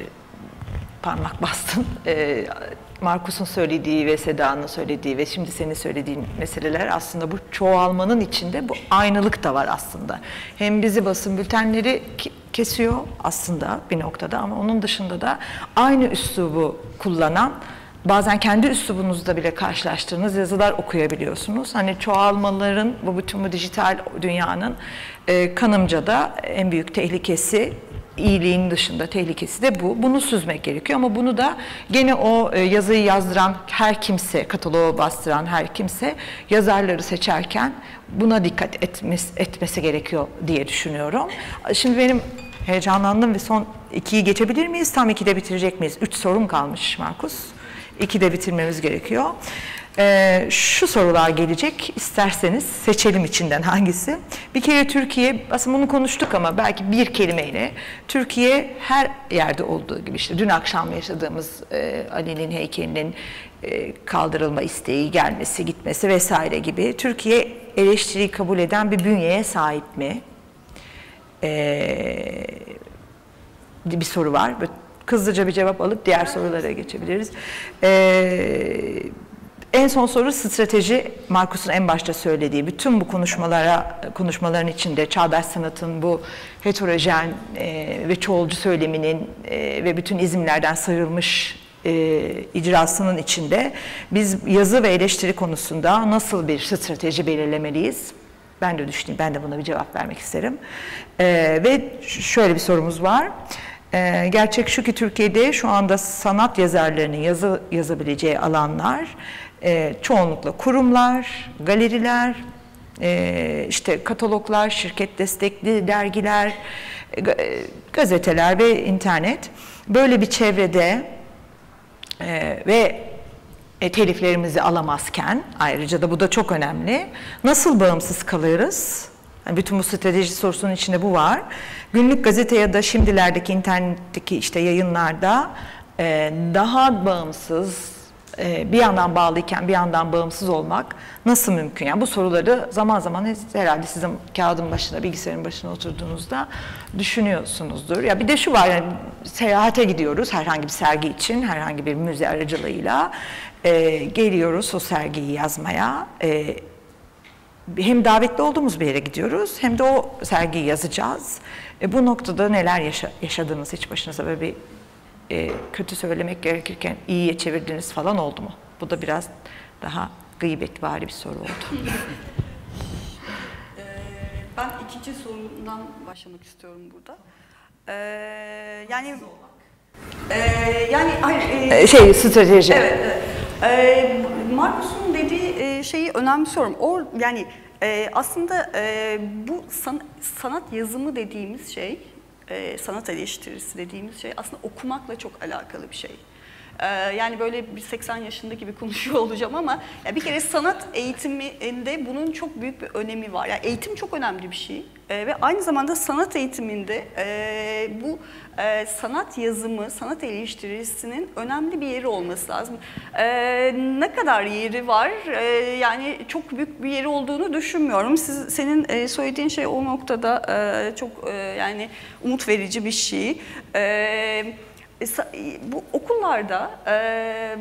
parmak bastın. Ee, Markus'un söylediği ve Seda'nın söylediği ve şimdi senin söylediğin meseleler aslında bu çoğalmanın içinde bu aynılık da var aslında. Hem bizi basın bültenleri kesiyor aslında bir noktada ama onun dışında da aynı üslubu kullanan, bazen kendi üslubunuzda bile karşılaştığınız yazılar okuyabiliyorsunuz. Hani çoğalmaların, bu bütün bu dijital dünyanın e, kanımca da en büyük tehlikesi, iyiliğin dışında tehlikesi de bu. Bunu süzmek gerekiyor ama bunu da gene o e, yazıyı yazdıran her kimse, kataloğu bastıran her kimse yazarları seçerken buna dikkat etmesi, etmesi gerekiyor diye düşünüyorum. Şimdi benim heyecanlandım ve son ikiyi geçebilir miyiz? Tam ikide bitirecek miyiz? Üç sorum kalmış Markus. İkide bitirmemiz gerekiyor. Ee, şu sorular gelecek. İsterseniz seçelim içinden hangisi. Bir kere Türkiye, aslında bunu konuştuk ama belki bir kelimeyle. Türkiye her yerde olduğu gibi, işte dün akşam yaşadığımız e, Ali'nin heykelinin e, kaldırılma isteği, gelmesi, gitmesi vesaire gibi. Türkiye eleştiriyi kabul eden bir bünyeye sahip mi? Ee, bir soru var. Hızlıca bir cevap alıp diğer sorulara geçebiliriz. Ee, en son soru strateji. Markus'un en başta söylediği bütün bu konuşmalara konuşmaların içinde çağdaş sanatın bu heterojen e, ve çoğulcu söyleminin e, ve bütün izimlerden sıyrılmış e, icrasının içinde biz yazı ve eleştiri konusunda nasıl bir strateji belirlemeliyiz? Ben de düşüneyim, ben de buna bir cevap vermek isterim. Ee, ve şöyle bir sorumuz var. Ee, gerçek şu ki Türkiye'de şu anda sanat yazarlarının yazı yazabileceği alanlar e, çoğunlukla kurumlar, galeriler, e, işte kataloglar, şirket destekli dergiler, e, gazeteler ve internet. Böyle bir çevrede e, ve e, teliflerimizi alamazken, ayrıca da bu da çok önemli, nasıl bağımsız kalırız? Yani bütün bu strateji sorusunun içinde bu var. Günlük gazete ya da şimdilerdeki internetteki işte yayınlarda e, daha bağımsız, e, bir yandan bağlıyken bir yandan bağımsız olmak nasıl mümkün? Yani bu soruları zaman zaman herhalde sizin kağıdın başında, bilgisayarın başına oturduğunuzda düşünüyorsunuzdur. Ya bir de şu var, yani seyahate gidiyoruz herhangi bir sergi için, herhangi bir müze aracılığıyla e, geliyoruz o sergiyi yazmaya. E, Hem davetli olduğumuz bir yere gidiyoruz, hem de o sergiyi yazacağız. E, bu noktada neler yaşa yaşadınız hiç başınıza böyle bir e, kötü söylemek gerekirken iyiye çevirdiğiniz falan oldu mu? Bu da biraz daha gıybetvari bir soru oldu. ee, ben ikinci sorumdan başlamak istiyorum burada. Ee, yani e, yani hayır, e, şey strateji. Evet. evet. Ee, Marcus'un dediği şeyi önemsiyorum. O yani e, aslında e, bu san, sanat yazımı dediğimiz şey, e, sanat eleştirisi dediğimiz şey aslında okumakla çok alakalı bir şey. Ee, yani böyle bir seksen yaşında gibi konuşuyor olacağım ama ya bir kere sanat eğitiminde bunun çok büyük bir önemi var. Yani eğitim çok önemli bir şey ee, ve aynı zamanda sanat eğitiminde e, bu e, sanat yazımı, sanat eleştirisinin önemli bir yeri olması lazım. Ee, ne kadar yeri var? Ee, yani çok büyük bir yeri olduğunu düşünmüyorum. Siz, senin e, söylediğin şey o noktada e, çok e, yani umut verici bir şey. Ee, Bu okullarda e,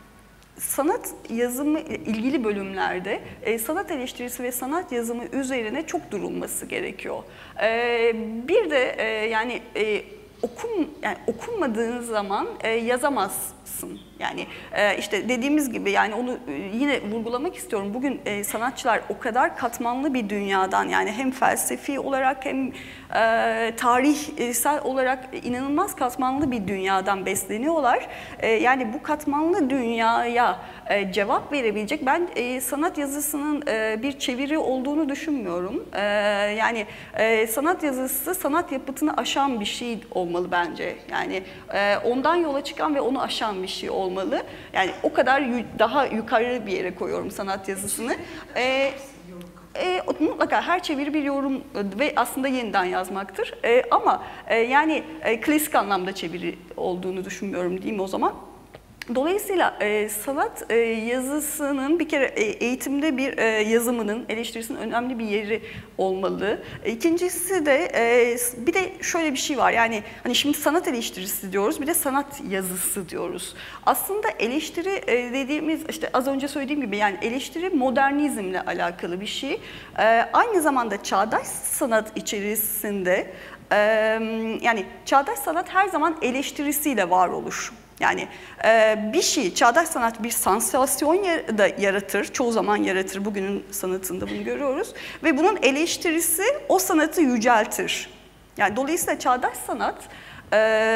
sanat yazımı ilgili bölümlerde e, sanat eleştirisi ve sanat yazımı üzerine çok durulması gerekiyor. E, bir de e, yani e, okum yani okunmadığın zaman e, yazamazsın. Yani e, işte dediğimiz gibi yani onu e, yine vurgulamak istiyorum. Bugün e, sanatçılar o kadar katmanlı bir dünyadan yani hem felsefi olarak hem e, tarihsel olarak inanılmaz katmanlı bir dünyadan besleniyorlar. E, yani bu katmanlı dünyaya e, cevap verebilecek ben e, sanat yazısının e, bir çeviri olduğunu düşünmüyorum. E, yani e, sanat yazısı sanat yapıtını aşan bir şey olmalı bence. Yani e, ondan yola çıkan ve onu aşan bir şey olmalı. olmalı. Yani o kadar daha yukarı bir yere koyuyorum sanat yazısını. Ee, e, mutlaka her çeviri bir yorum ve aslında yeniden yazmaktır. E, ama e, yani e, klasik anlamda çeviri olduğunu düşünmüyorum diyeyim o zaman. Dolayısıyla e, sanat e, yazısının bir kere e, eğitimde bir e, yazımının, eleştirisinin önemli bir yeri olmalı. E, İkincisi de e, bir de şöyle bir şey var. Yani hani şimdi sanat eleştirisi diyoruz, bir de sanat yazısı diyoruz. Aslında eleştiri e, dediğimiz işte az önce söylediğim gibi yani eleştiri modernizmle alakalı bir şey. E, aynı zamanda çağdaş sanat içerisinde e, yani çağdaş sanat her zaman eleştirisiyle var olur. Yani e, bir şey, çağdaş sanat bir sansasyon da yaratır, çoğu zaman yaratır, bugünün sanatında bunu görüyoruz. Ve bunun eleştirisi o sanatı yüceltir. Yani dolayısıyla çağdaş sanat e,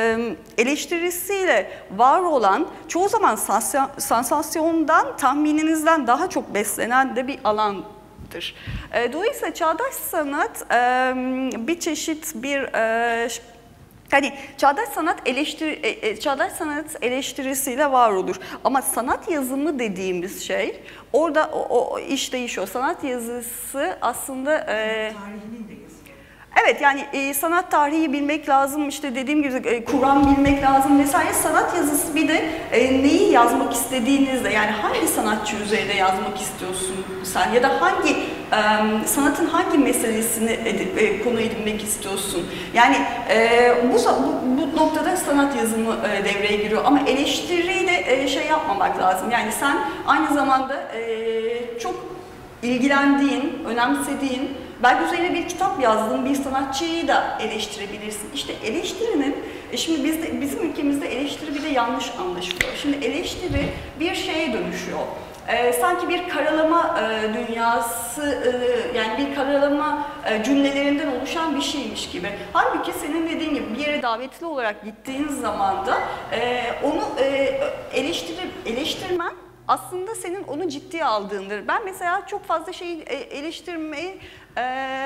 eleştirisiyle var olan, çoğu zaman sansasyondan, tahmininizden daha çok beslenen de bir alandır. E, dolayısıyla çağdaş sanat e, bir çeşit bir... E, Hani çağdaş sanat eleştiri, çağdaş sanat eleştirisiyle var olur. Ama sanat yazımı dediğimiz şey, orada o, o iş değişiyor. Sanat yazısı aslında... E, tarihinin de yazısı. Evet yani e, sanat tarihi bilmek lazım, işte dediğim gibi e, Kur'an bilmek lazım vesaire. Sanat yazısı bir de e, neyi yazmak istediğinizde, yani hangi sanatçı üzerinde yazmak istiyorsun sen ya da hangi e, sanatın hangi meselesini edip, e, konu edinmek istiyorsun. Yani e, bu, bu, bu noktada sanat yazımı e, devreye giriyor ama eleştiriyi de e, şey yapmamak lazım. Yani sen aynı zamanda e, çok ilgilendiğin, önemsediğin, belki üzerine bir kitap yazdığın bir sanatçıyı da eleştirebilirsin. İşte eleştirinin, e şimdi bizde, bizim ülkemizde eleştiri bir de yanlış anlaşılıyor. Şimdi eleştiri bir şeye dönüşüyor. e, sanki bir karalama e, dünyası, e, yani bir karalama e, cümlelerinden oluşan bir şeymiş gibi. Halbuki senin dediğin gibi bir yere davetli olarak gittiğin zaman da e, onu e, eleştirip eleştirmen aslında senin onu ciddiye aldığındır. Ben mesela çok fazla şeyi eleştirmeyi, e,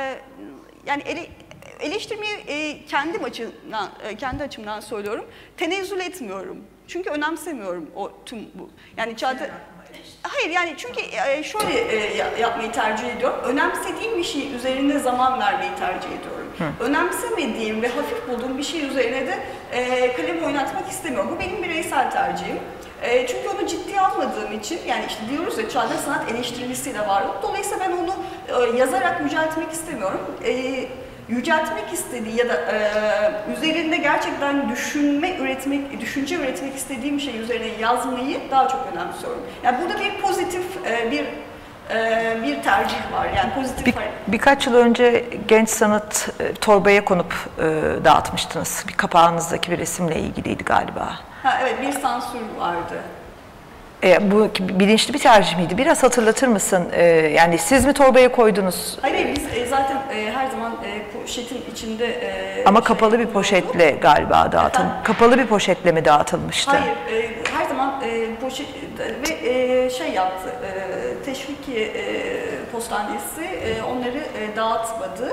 yani ele, eleştirmeyi e, kendim açımdan, e, kendi açımdan söylüyorum. Tenezzül etmiyorum. Çünkü önemsemiyorum o tüm bu. Yani çağda, hayır yani çünkü e, şöyle e, yapmayı tercih ediyorum. Önemsediğim bir şey üzerinde zaman vermeyi tercih ediyorum. Hı. Önemsemediğim ve hafif bulduğum bir şey üzerine de e, kalem oynatmak istemiyorum. Bu benim bireysel tercihim. E, çünkü onu ciddiye almadığım için, yani işte diyoruz ya çağdaş sanat eleştirilisiyle var. Dolayısıyla ben onu e, yazarak yüceltmek istemiyorum. E, yüceltmek istediği ya da e, üzerinde gerçekten düşünme, üretmek, düşünce üretmek istediğim şey üzerine yazmayı daha çok önemsiyorum. Yani burada bir pozitif e, bir e, bir tercih var. Yani pozitif. Bir, birkaç yıl önce genç sanat e, torbaya konup e, dağıtmıştınız. Bir kapağınızdaki bir resimle ilgiliydi galiba. Ha, evet, bir sansür vardı. E, bu bilinçli bir tercih miydi? Biraz hatırlatır mısın? E, yani siz mi torbaya koydunuz? Hayır, biz e, zaten e, her zaman e, poşetin içinde... E, Ama şey, kapalı bir poşetle galiba dağıtıl. Kapalı bir poşetle mi dağıtılmıştı? Hayır, e, her zaman e, poşet ve e, şey yaptı, e, Teşvikiye e, Postanesi e, onları e, dağıtmadı.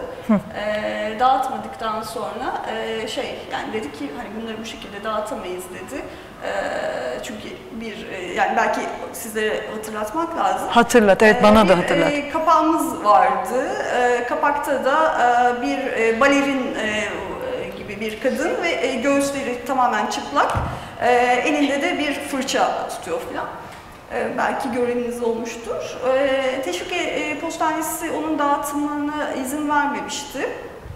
E, dağıtmadıktan sonra e, şey, yani dedi ki hani bunları bu şekilde dağıtamayız dedi. E, çünkü bir, e, yani belki sizlere hatırlatmak lazım. Hatırlat, evet, bana e, da hatırlat. E, kapağımız vardı. E, kapakta da e, bir e, balerin e, gibi bir kadın ve e, göğüsleri tamamen çıplak. E, elinde de bir fırça tutuyor falan. E, belki göreniniz olmuştur. E, Teşvikiye e, Postanesi onun dağıtımına izin vermemişti.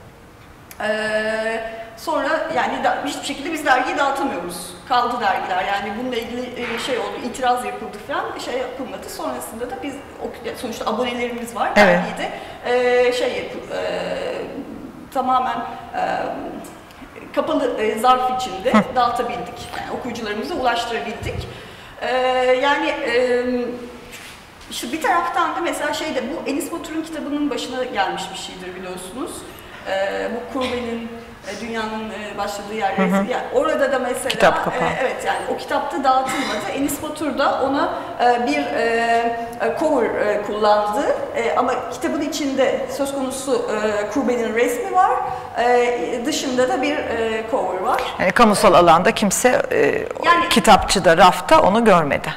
E, sonra yani da, hiçbir şekilde biz dergiyi dağıtamıyoruz. Kaldı dergiler, yani bununla ilgili e, şey oldu, itiraz yapıldı falan, şey yapılmadı. Sonrasında da biz, sonuçta abonelerimiz var, evet. Dergiyi de e, şey yapıp, e, tamamen e, kapalı e, zarf içinde Hı. dağıtabildik. Yani okuyucularımıza ulaştırabildik. E, yani e, işte bir taraftan da mesela şeyde, bu Enis Batur'un kitabının başına gelmiş bir şeydir biliyorsunuz. E, bu Kurbe'nin e, dünyanın e, başladığı yer. Hı hı. Yani orada da mesela kitap kapağı. E, evet, yani o kitapta dağıtılmadı. Enis Batur da ona e, bir e, cover e, kullandı. E, ama kitabın içinde söz konusu e, Kurbe'nin resmi var. E, dışında da bir e, cover var. Yani kamusal alanda kimse e, yani, kitapçıda, rafta onu görmedi.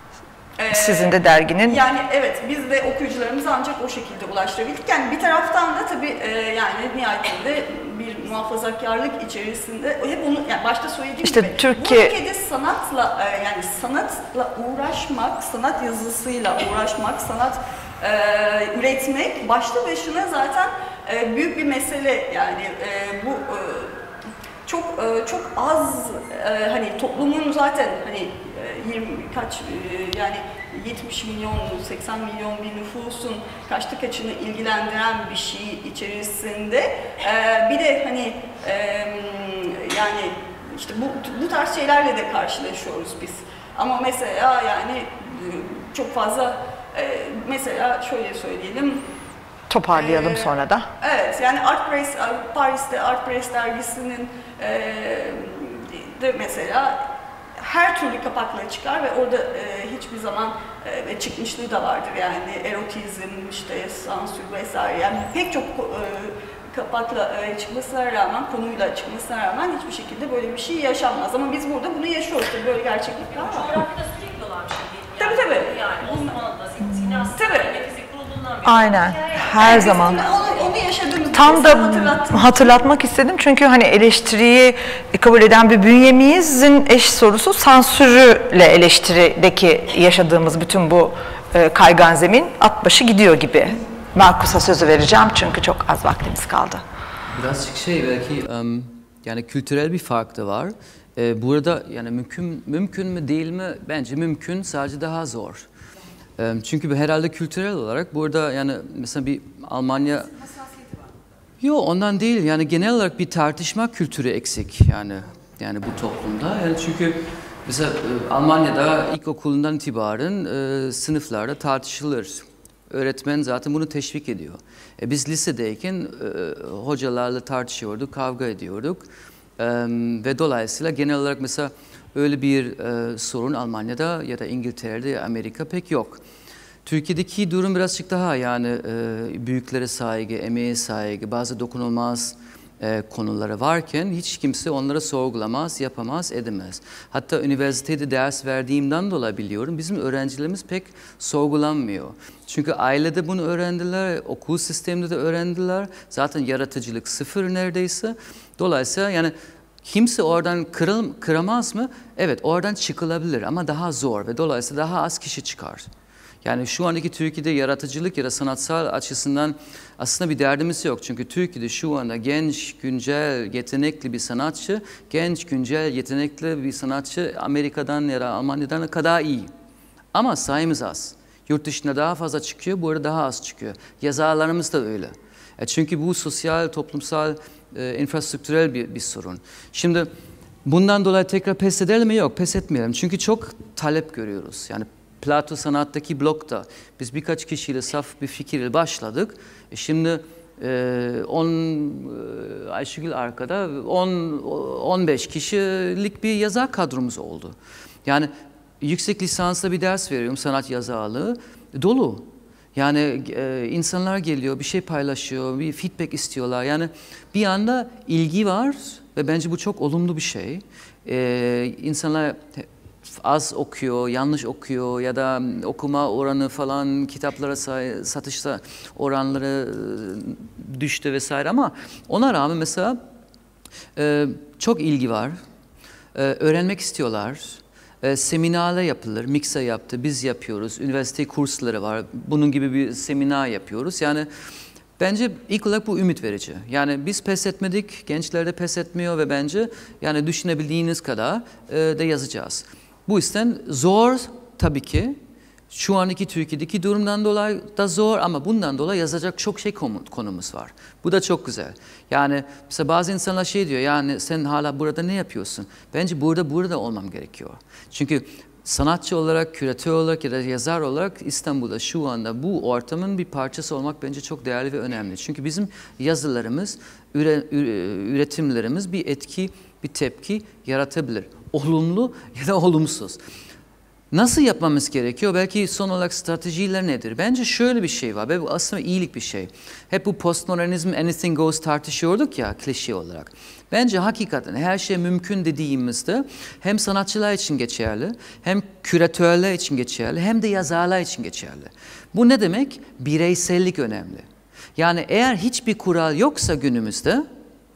Sizin de derginin... Yani evet, biz de okuyucularımıza ancak o şekilde ulaştırabildik. Yani bir taraftan da tabii e, yani nihayetinde bir muhafazakarlık içerisinde, hep onu yani başta söylediğim işte gibi, Türkiye... bu ülkede sanatla, e, yani sanatla uğraşmak, sanat yazısıyla uğraşmak, sanat e, üretmek başlı başına zaten e, büyük bir mesele. Yani e, bu e, çok e, çok az e, hani toplumun zaten hani yirmi kaç yani yetmiş milyon, seksen milyon bir nüfusun kaçta kaçını ilgilendiren bir şey içerisinde bir de hani yani işte bu bu tarz şeylerle de karşılaşıyoruz biz. Ama mesela yani çok fazla mesela şöyle söyleyelim. Toparlayalım ee, sonra da. Evet, yani Art Press, Paris'te Art Press dergisinin de mesela her türlü kapakla çıkar ve orada e, hiçbir zaman e, ve çıkmışlığı da vardır yani erotizm, işte sansür vesaire, yani pek çok e, kapakla e, çıkmasına rağmen, konuyla çıkmasına rağmen hiçbir şekilde böyle bir şey yaşanmaz. Ama biz burada bunu yaşıyoruz, tabii böyle gerçeklikler var. Coğrafyada sürekli olan bir şey değil. Tabii tabii. Yani Osmanlı'da, Sinas'ta, aynen, her yani zaman. Onu, onu yaşadığımız tam da hatırlatmak istedim çünkü hani eleştiriyi kabul eden bir bünyemizin eş sorusu sansürle eleştirideki yaşadığımız bütün bu kaygan zemin at başı gidiyor gibi. Markus'a sözü vereceğim çünkü çok az vaktimiz kaldı. Birazcık şey belki um, yani kültürel bir fark da var. Ee, burada yani mümkün mümkün mü değil mi? Bence mümkün, sadece daha zor. Çünkü herhalde kültürel olarak burada yani mesela bir Almanya... Yok, ondan değil, yani genel olarak bir tartışma kültürü eksik yani yani bu toplumda. Yani çünkü Mesela e, Almanya'da ilkokulundan itibaren e, sınıflarda tartışılır. Öğretmen zaten bunu teşvik ediyor. E, biz lisedeyken e, hocalarla tartışıyorduk, kavga ediyorduk. E, ve dolayısıyla genel olarak mesela öyle bir e, sorun Almanya'da ya da İngiltere'de ya Amerika pek yok. Türkiye'deki durum birazcık daha yani e, büyüklere saygı, emeğe saygı, bazı dokunulmaz e, konuları varken hiç kimse onları sorgulamaz, yapamaz, edemez. Hatta üniversitede ders verdiğimden dolayı biliyorum bizim öğrencilerimiz pek sorgulanmıyor. Çünkü ailede bunu öğrendiler, okul sisteminde de öğrendiler. Zaten yaratıcılık sıfır neredeyse. Dolayısıyla yani kimse oradan kırıl, kıramaz mı? Evet, oradan çıkılabilir ama daha zor ve dolayısıyla daha az kişi çıkar. Yani şu andaki Türkiye'de yaratıcılık ya da sanatsal açısından aslında bir derdimiz yok. Çünkü Türkiye'de şu anda genç, güncel, yetenekli bir sanatçı, genç, güncel, yetenekli bir sanatçı Amerika'dan ya da Almanya'dan kadar iyi. Ama sayımız az. Yurt dışında daha fazla çıkıyor, burada daha az çıkıyor. Yazarlarımız da öyle. E çünkü bu sosyal, toplumsal, e, infrastrüktürel bir, bir sorun. Şimdi bundan dolayı tekrar pes edelim mi? Yok, pes etmeyelim. Çünkü çok talep görüyoruz. Yani Plato Sanat'taki blokta biz birkaç kişiyle saf bir fikirle başladık. E şimdi on e, Ayşegül arkada on on beş kişilik bir yazar kadromuz oldu. Yani yüksek lisansla bir ders veriyorum sanat yazarlığı dolu. Yani e, insanlar geliyor, bir şey paylaşıyor, bir feedback istiyorlar. Yani bir anda ilgi var ve bence bu çok olumlu bir şey. E, insanlar az okuyor, yanlış okuyor ya da okuma oranı falan kitaplara satışta oranları düştü vesaire ama ona rağmen mesela e, çok ilgi var, e, öğrenmek istiyorlar. E, seminerler yapılır, Miksa yaptı, biz yapıyoruz, üniversite kursları var, bunun gibi bir seminer yapıyoruz. Yani bence ilk olarak bu ümit verici. Yani biz pes etmedik, gençler de pes etmiyor ve bence yani düşünebildiğiniz kadar e, de yazacağız. Bu yüzden zor tabii ki. Şu andaki Türkiye'deki durumdan dolayı da zor ama bundan dolayı yazacak çok şey konumuz var. Bu da çok güzel. Yani mesela bazı insanlar şey diyor yani sen hala burada ne yapıyorsun? Bence burada burada olmam gerekiyor. Çünkü sanatçı olarak, küratör olarak ya da yazar olarak İstanbul'da şu anda bu ortamın bir parçası olmak bence çok değerli ve önemli. Çünkü bizim yazılarımız, üre, üretimlerimiz bir etki, bir tepki yaratabilir. Olumlu ya da olumsuz. Nasıl yapmamız gerekiyor? Belki son olarak stratejiler nedir? Bence şöyle bir şey var ve bu aslında iyilik bir şey. Hep bu postmodernizm, anything goes tartışıyorduk ya klişe olarak. Bence hakikaten her şey mümkün dediğimizde hem sanatçılar için geçerli, hem küratörler için geçerli, hem de yazarlar için geçerli. Bu ne demek? Bireysellik önemli. Yani eğer hiçbir kural yoksa günümüzde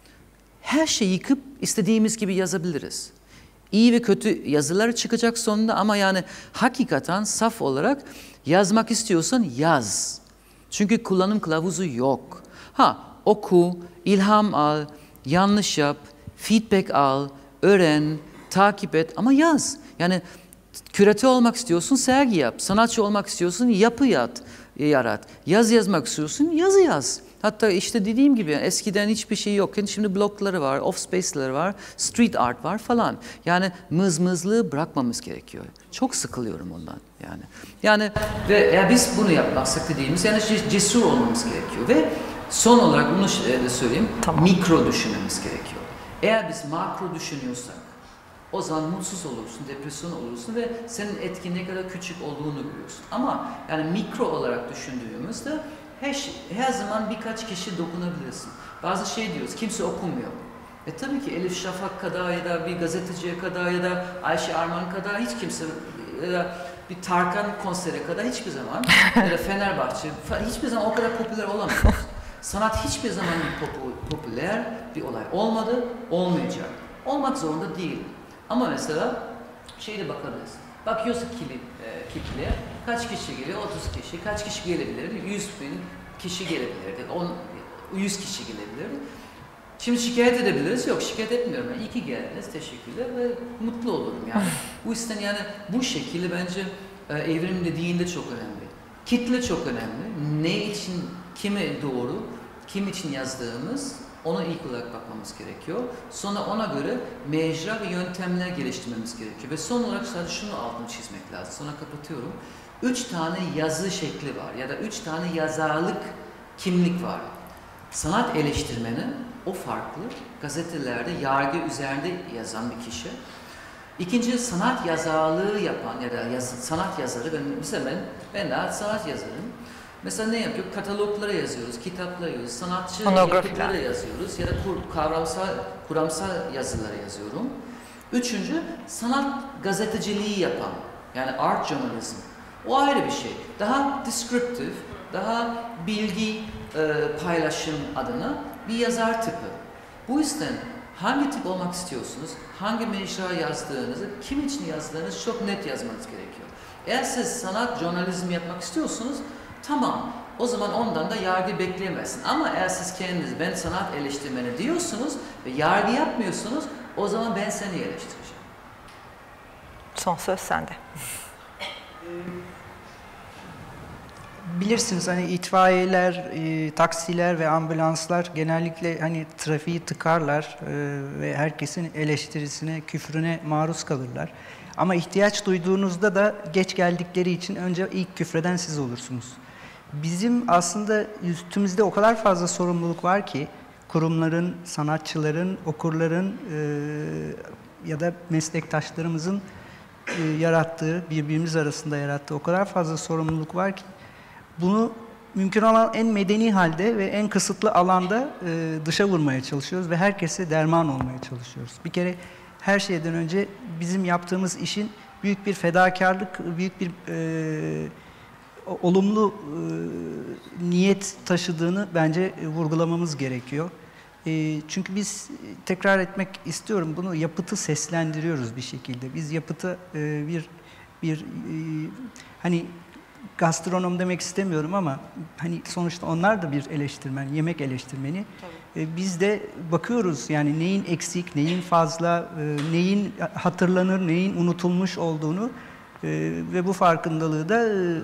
her şeyi yıkıp istediğimiz gibi yazabiliriz. İyi ve kötü yazılar çıkacak sonunda ama yani hakikaten saf olarak yazmak istiyorsan yaz. Çünkü kullanım kılavuzu yok. Ha oku, ilham al, yanlış yap, feedback al, öğren, takip et ama yaz. Yani küratör olmak istiyorsun sergi yap, sanatçı olmak istiyorsun yapı yat, yarat. Yaz yazmak istiyorsun yazı yaz. Hatta işte dediğim gibi eskiden hiçbir şey yokken şimdi blogları var, off space'leri var, street art var falan. Yani mızmızlığı bırakmamız gerekiyor. Çok sıkılıyorum ondan yani. Yani ve ya biz bunu yapmaksak dediğimiz yani cesur olmamız gerekiyor ve son olarak bunu da söyleyeyim, tamam. Mikro düşünmemiz gerekiyor. Eğer biz makro düşünüyorsak o zaman mutsuz olursun, depresyon olursun ve senin etkin ne kadar küçük olduğunu görüyorsun. Ama yani mikro olarak düşündüğümüzde her, her zaman birkaç kişi dokunabilirsin. Bazı şey diyoruz, kimse okumuyor. E tabii ki Elif Şafak kadar ya da bir gazeteciye kadar ya da Ayşe Arman kadar hiç kimse ya da bir Tarkan konsere kadar hiçbir zaman ya da Fenerbahçe hiçbir zaman o kadar popüler olamıyor. Sanat hiçbir zaman bir popüler bir olay olmadı, olmayacak. Olmak zorunda değil. Ama mesela şeyde bakabiliriz. Bakıyorsun kilit, e, kitleye kaç kişi geliyor? otuz kişi. Kaç kişi gelebilirdi? yüz bin kişi gelebilirdi. on, yüz kişi gelebilirdi. Şimdi şikayet edebiliriz. Yok şikayet etmiyorum. Yani iyi ki geldiniz. Teşekkürler ve mutlu olurum yani. Bu yüzden yani bu şekilde bence e, evrim dediğinde çok önemli. Kitle çok önemli. Ne için, kime doğru, kim için yazdığımız Onu ilk olarak bakmamız gerekiyor. Sonra ona göre mecra ve yöntemler geliştirmemiz gerekiyor. Ve son olarak sadece şunu altını çizmek lazım. Sonra kapatıyorum. Üç tane yazı şekli var ya da üç tane yazarlık kimlik var. Sanat eleştirmeni, o farklı. Gazetelerde yargı üzerinde yazan bir kişi. İkinci, sanat yazarlığı yapan ya da yaz, sanat yazarı. Ben, mesela ben, ben daha sanat yazarım. Mesela ne yapıyor? Kataloglara yazıyoruz, kitaplara yazıyoruz, sanatçı yapıtlara yazıyoruz ya da kur, kavramsal, kuramsal yazılara yazıyorum. Üçüncü, sanat gazeteciliği yapan, yani art journalism. O ayrı bir şey. Daha descriptive, daha bilgi e, paylaşım adına bir yazar tipi. Bu yüzden hangi tip olmak istiyorsunuz, hangi mecra yazdığınızı, kim için yazdığınızı çok net yazmanız gerekiyor. Eğer siz sanat jurnalizmi yapmak istiyorsunuz, tamam, o zaman ondan da yargı bekleyemezsin. Ama eğer siz kendiniz ben sanat eleştirmeni diyorsunuz ve yargı yapmıyorsunuz, o zaman ben seni eleştireceğim. Son söz sende. Bilirsiniz hani itfaiyeler, e, taksiler ve ambulanslar genellikle hani trafiği tıkarlar e, ve herkesin eleştirisine, küfrüne maruz kalırlar. Ama ihtiyaç duyduğunuzda da geç geldikleri için önce ilk küfreden siz olursunuz. Bizim aslında üstümüzde o kadar fazla sorumluluk var ki kurumların, sanatçıların, okurların e, ya da meslektaşlarımızın e, yarattığı, birbirimiz arasında yarattığı o kadar fazla sorumluluk var ki bunu mümkün olan en medeni halde ve en kısıtlı alanda e, dışa vurmaya çalışıyoruz ve herkese derman olmaya çalışıyoruz. Bir kere her şeyden önce bizim yaptığımız işin büyük bir fedakarlık, büyük bir e, olumlu e, niyet taşıdığını bence e, vurgulamamız gerekiyor. E, çünkü biz tekrar etmek istiyorum bunu yapıtı seslendiriyoruz bir şekilde. Biz yapıtı e, bir bir e, hani gastronom demek istemiyorum ama hani sonuçta onlar da bir eleştirmen, yemek eleştirmeni. E, biz de bakıyoruz yani neyin eksik, neyin fazla, e, neyin hatırlanır, neyin unutulmuş olduğunu e, ve bu farkındalığı da e,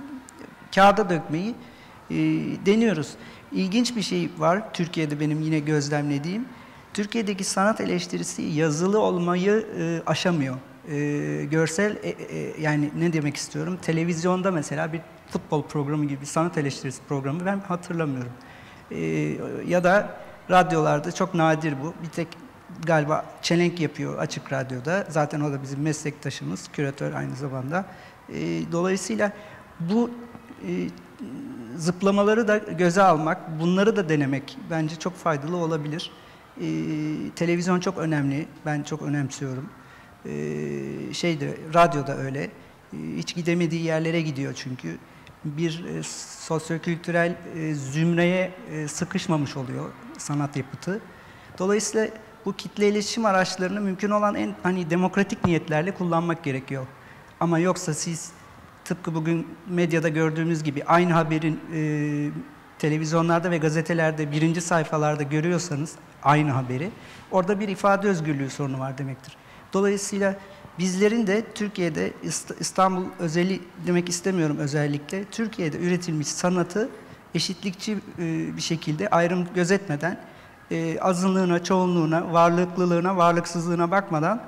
kağıda dökmeyi e, deniyoruz. İlginç bir şey var Türkiye'de benim yine gözlemlediğim. Türkiye'deki sanat eleştirisi yazılı olmayı e, aşamıyor. E, görsel e, e, yani ne demek istiyorum? Televizyonda mesela bir futbol programı gibi bir sanat eleştirisi programı ben hatırlamıyorum. E, ya da radyolarda çok nadir bu. Bir tek galiba Çelenk yapıyor Açık Radyo'da. Zaten o da bizim meslektaşımız, küratör aynı zamanda. E, dolayısıyla bu e, zıplamaları da göze almak, bunları da denemek bence çok faydalı olabilir. E, televizyon çok önemli, ben çok önemsiyorum. Ee, şeyde, radyoda öyle. Ee, hiç gidemediği yerlere gidiyor çünkü. Bir e, sosyokültürel e, zümreye e, sıkışmamış oluyor sanat yapıtı. Dolayısıyla bu kitle iletişim araçlarını mümkün olan en hani demokratik niyetlerle kullanmak gerekiyor. Ama yoksa siz tıpkı bugün medyada gördüğümüz gibi aynı haberin e, televizyonlarda ve gazetelerde birinci sayfalarda görüyorsanız aynı haberi, orada bir ifade özgürlüğü sorunu var demektir. Dolayısıyla bizlerin de Türkiye'de, İstanbul özeli demek istemiyorum özellikle, Türkiye'de üretilmiş sanatı eşitlikçi bir şekilde ayrım gözetmeden, azınlığına, çoğunluğuna, varlıklılığına, varlıksızlığına bakmadan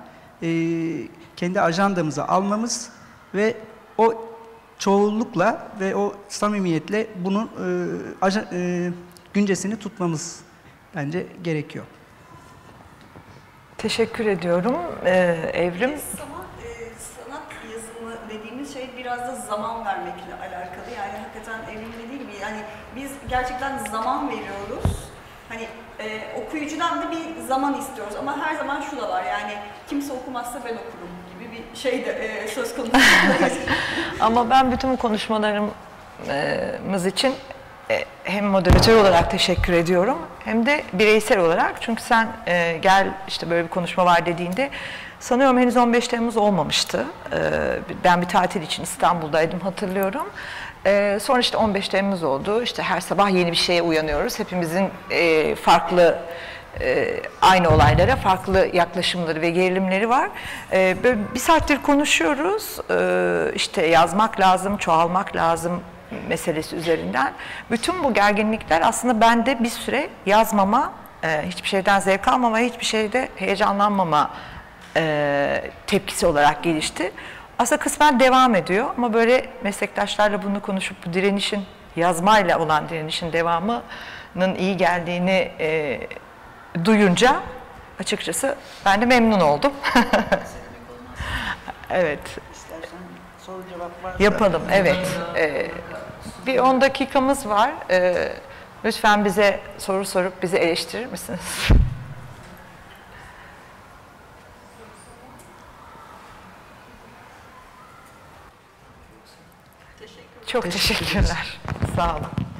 kendi ajandamıza almamız ve o çoğunlukla ve o samimiyetle bunun güncesini tutmamız bence gerekiyor. Teşekkür ediyorum ee, Evrim. Sanat, e, sanat yazımı dediğimiz şey biraz da zaman vermekle alakalı. Yani hakikaten Evrim dediği gibi yani biz gerçekten zaman veriyoruz. Hani e, okuyucudan da bir zaman istiyoruz ama her zaman şu da var yani kimse okumazsa ben okurum gibi bir şey de e, söz konusu. Ama ben bütün bu konuşmalarımız için hem moderatör olarak teşekkür ediyorum hem de bireysel olarak çünkü sen e, gel işte böyle bir konuşma var dediğinde sanıyorum henüz on beş Temmuz olmamıştı. E, ben bir tatil için İstanbul'daydım hatırlıyorum. E, sonra işte on beş Temmuz oldu. İşte her sabah yeni bir şeye uyanıyoruz. Hepimizin e, farklı e, aynı olaylara farklı yaklaşımları ve gerilimleri var. E, böyle bir saattir konuşuyoruz. E, işte yazmak lazım, çoğalmak lazım meselesi üzerinden. Bütün bu gerginlikler aslında bende bir süre yazmama e, hiçbir şeyden zevk almama, hiçbir şeyde heyecanlanmama e, tepkisi olarak gelişti. Aslında kısmen devam ediyor ama böyle meslektaşlarla bunu konuşup bu direnişin, yazmayla olan direnişin devamının iyi geldiğini e, duyunca açıkçası ben de memnun oldum. Evet. İstersen soru cevap varsa Yapalım, evet. Ee, bir on dakikamız var. Ee, lütfen bize soru sorup bizi eleştirir misiniz? Çok teşekkürler. Sağ olun.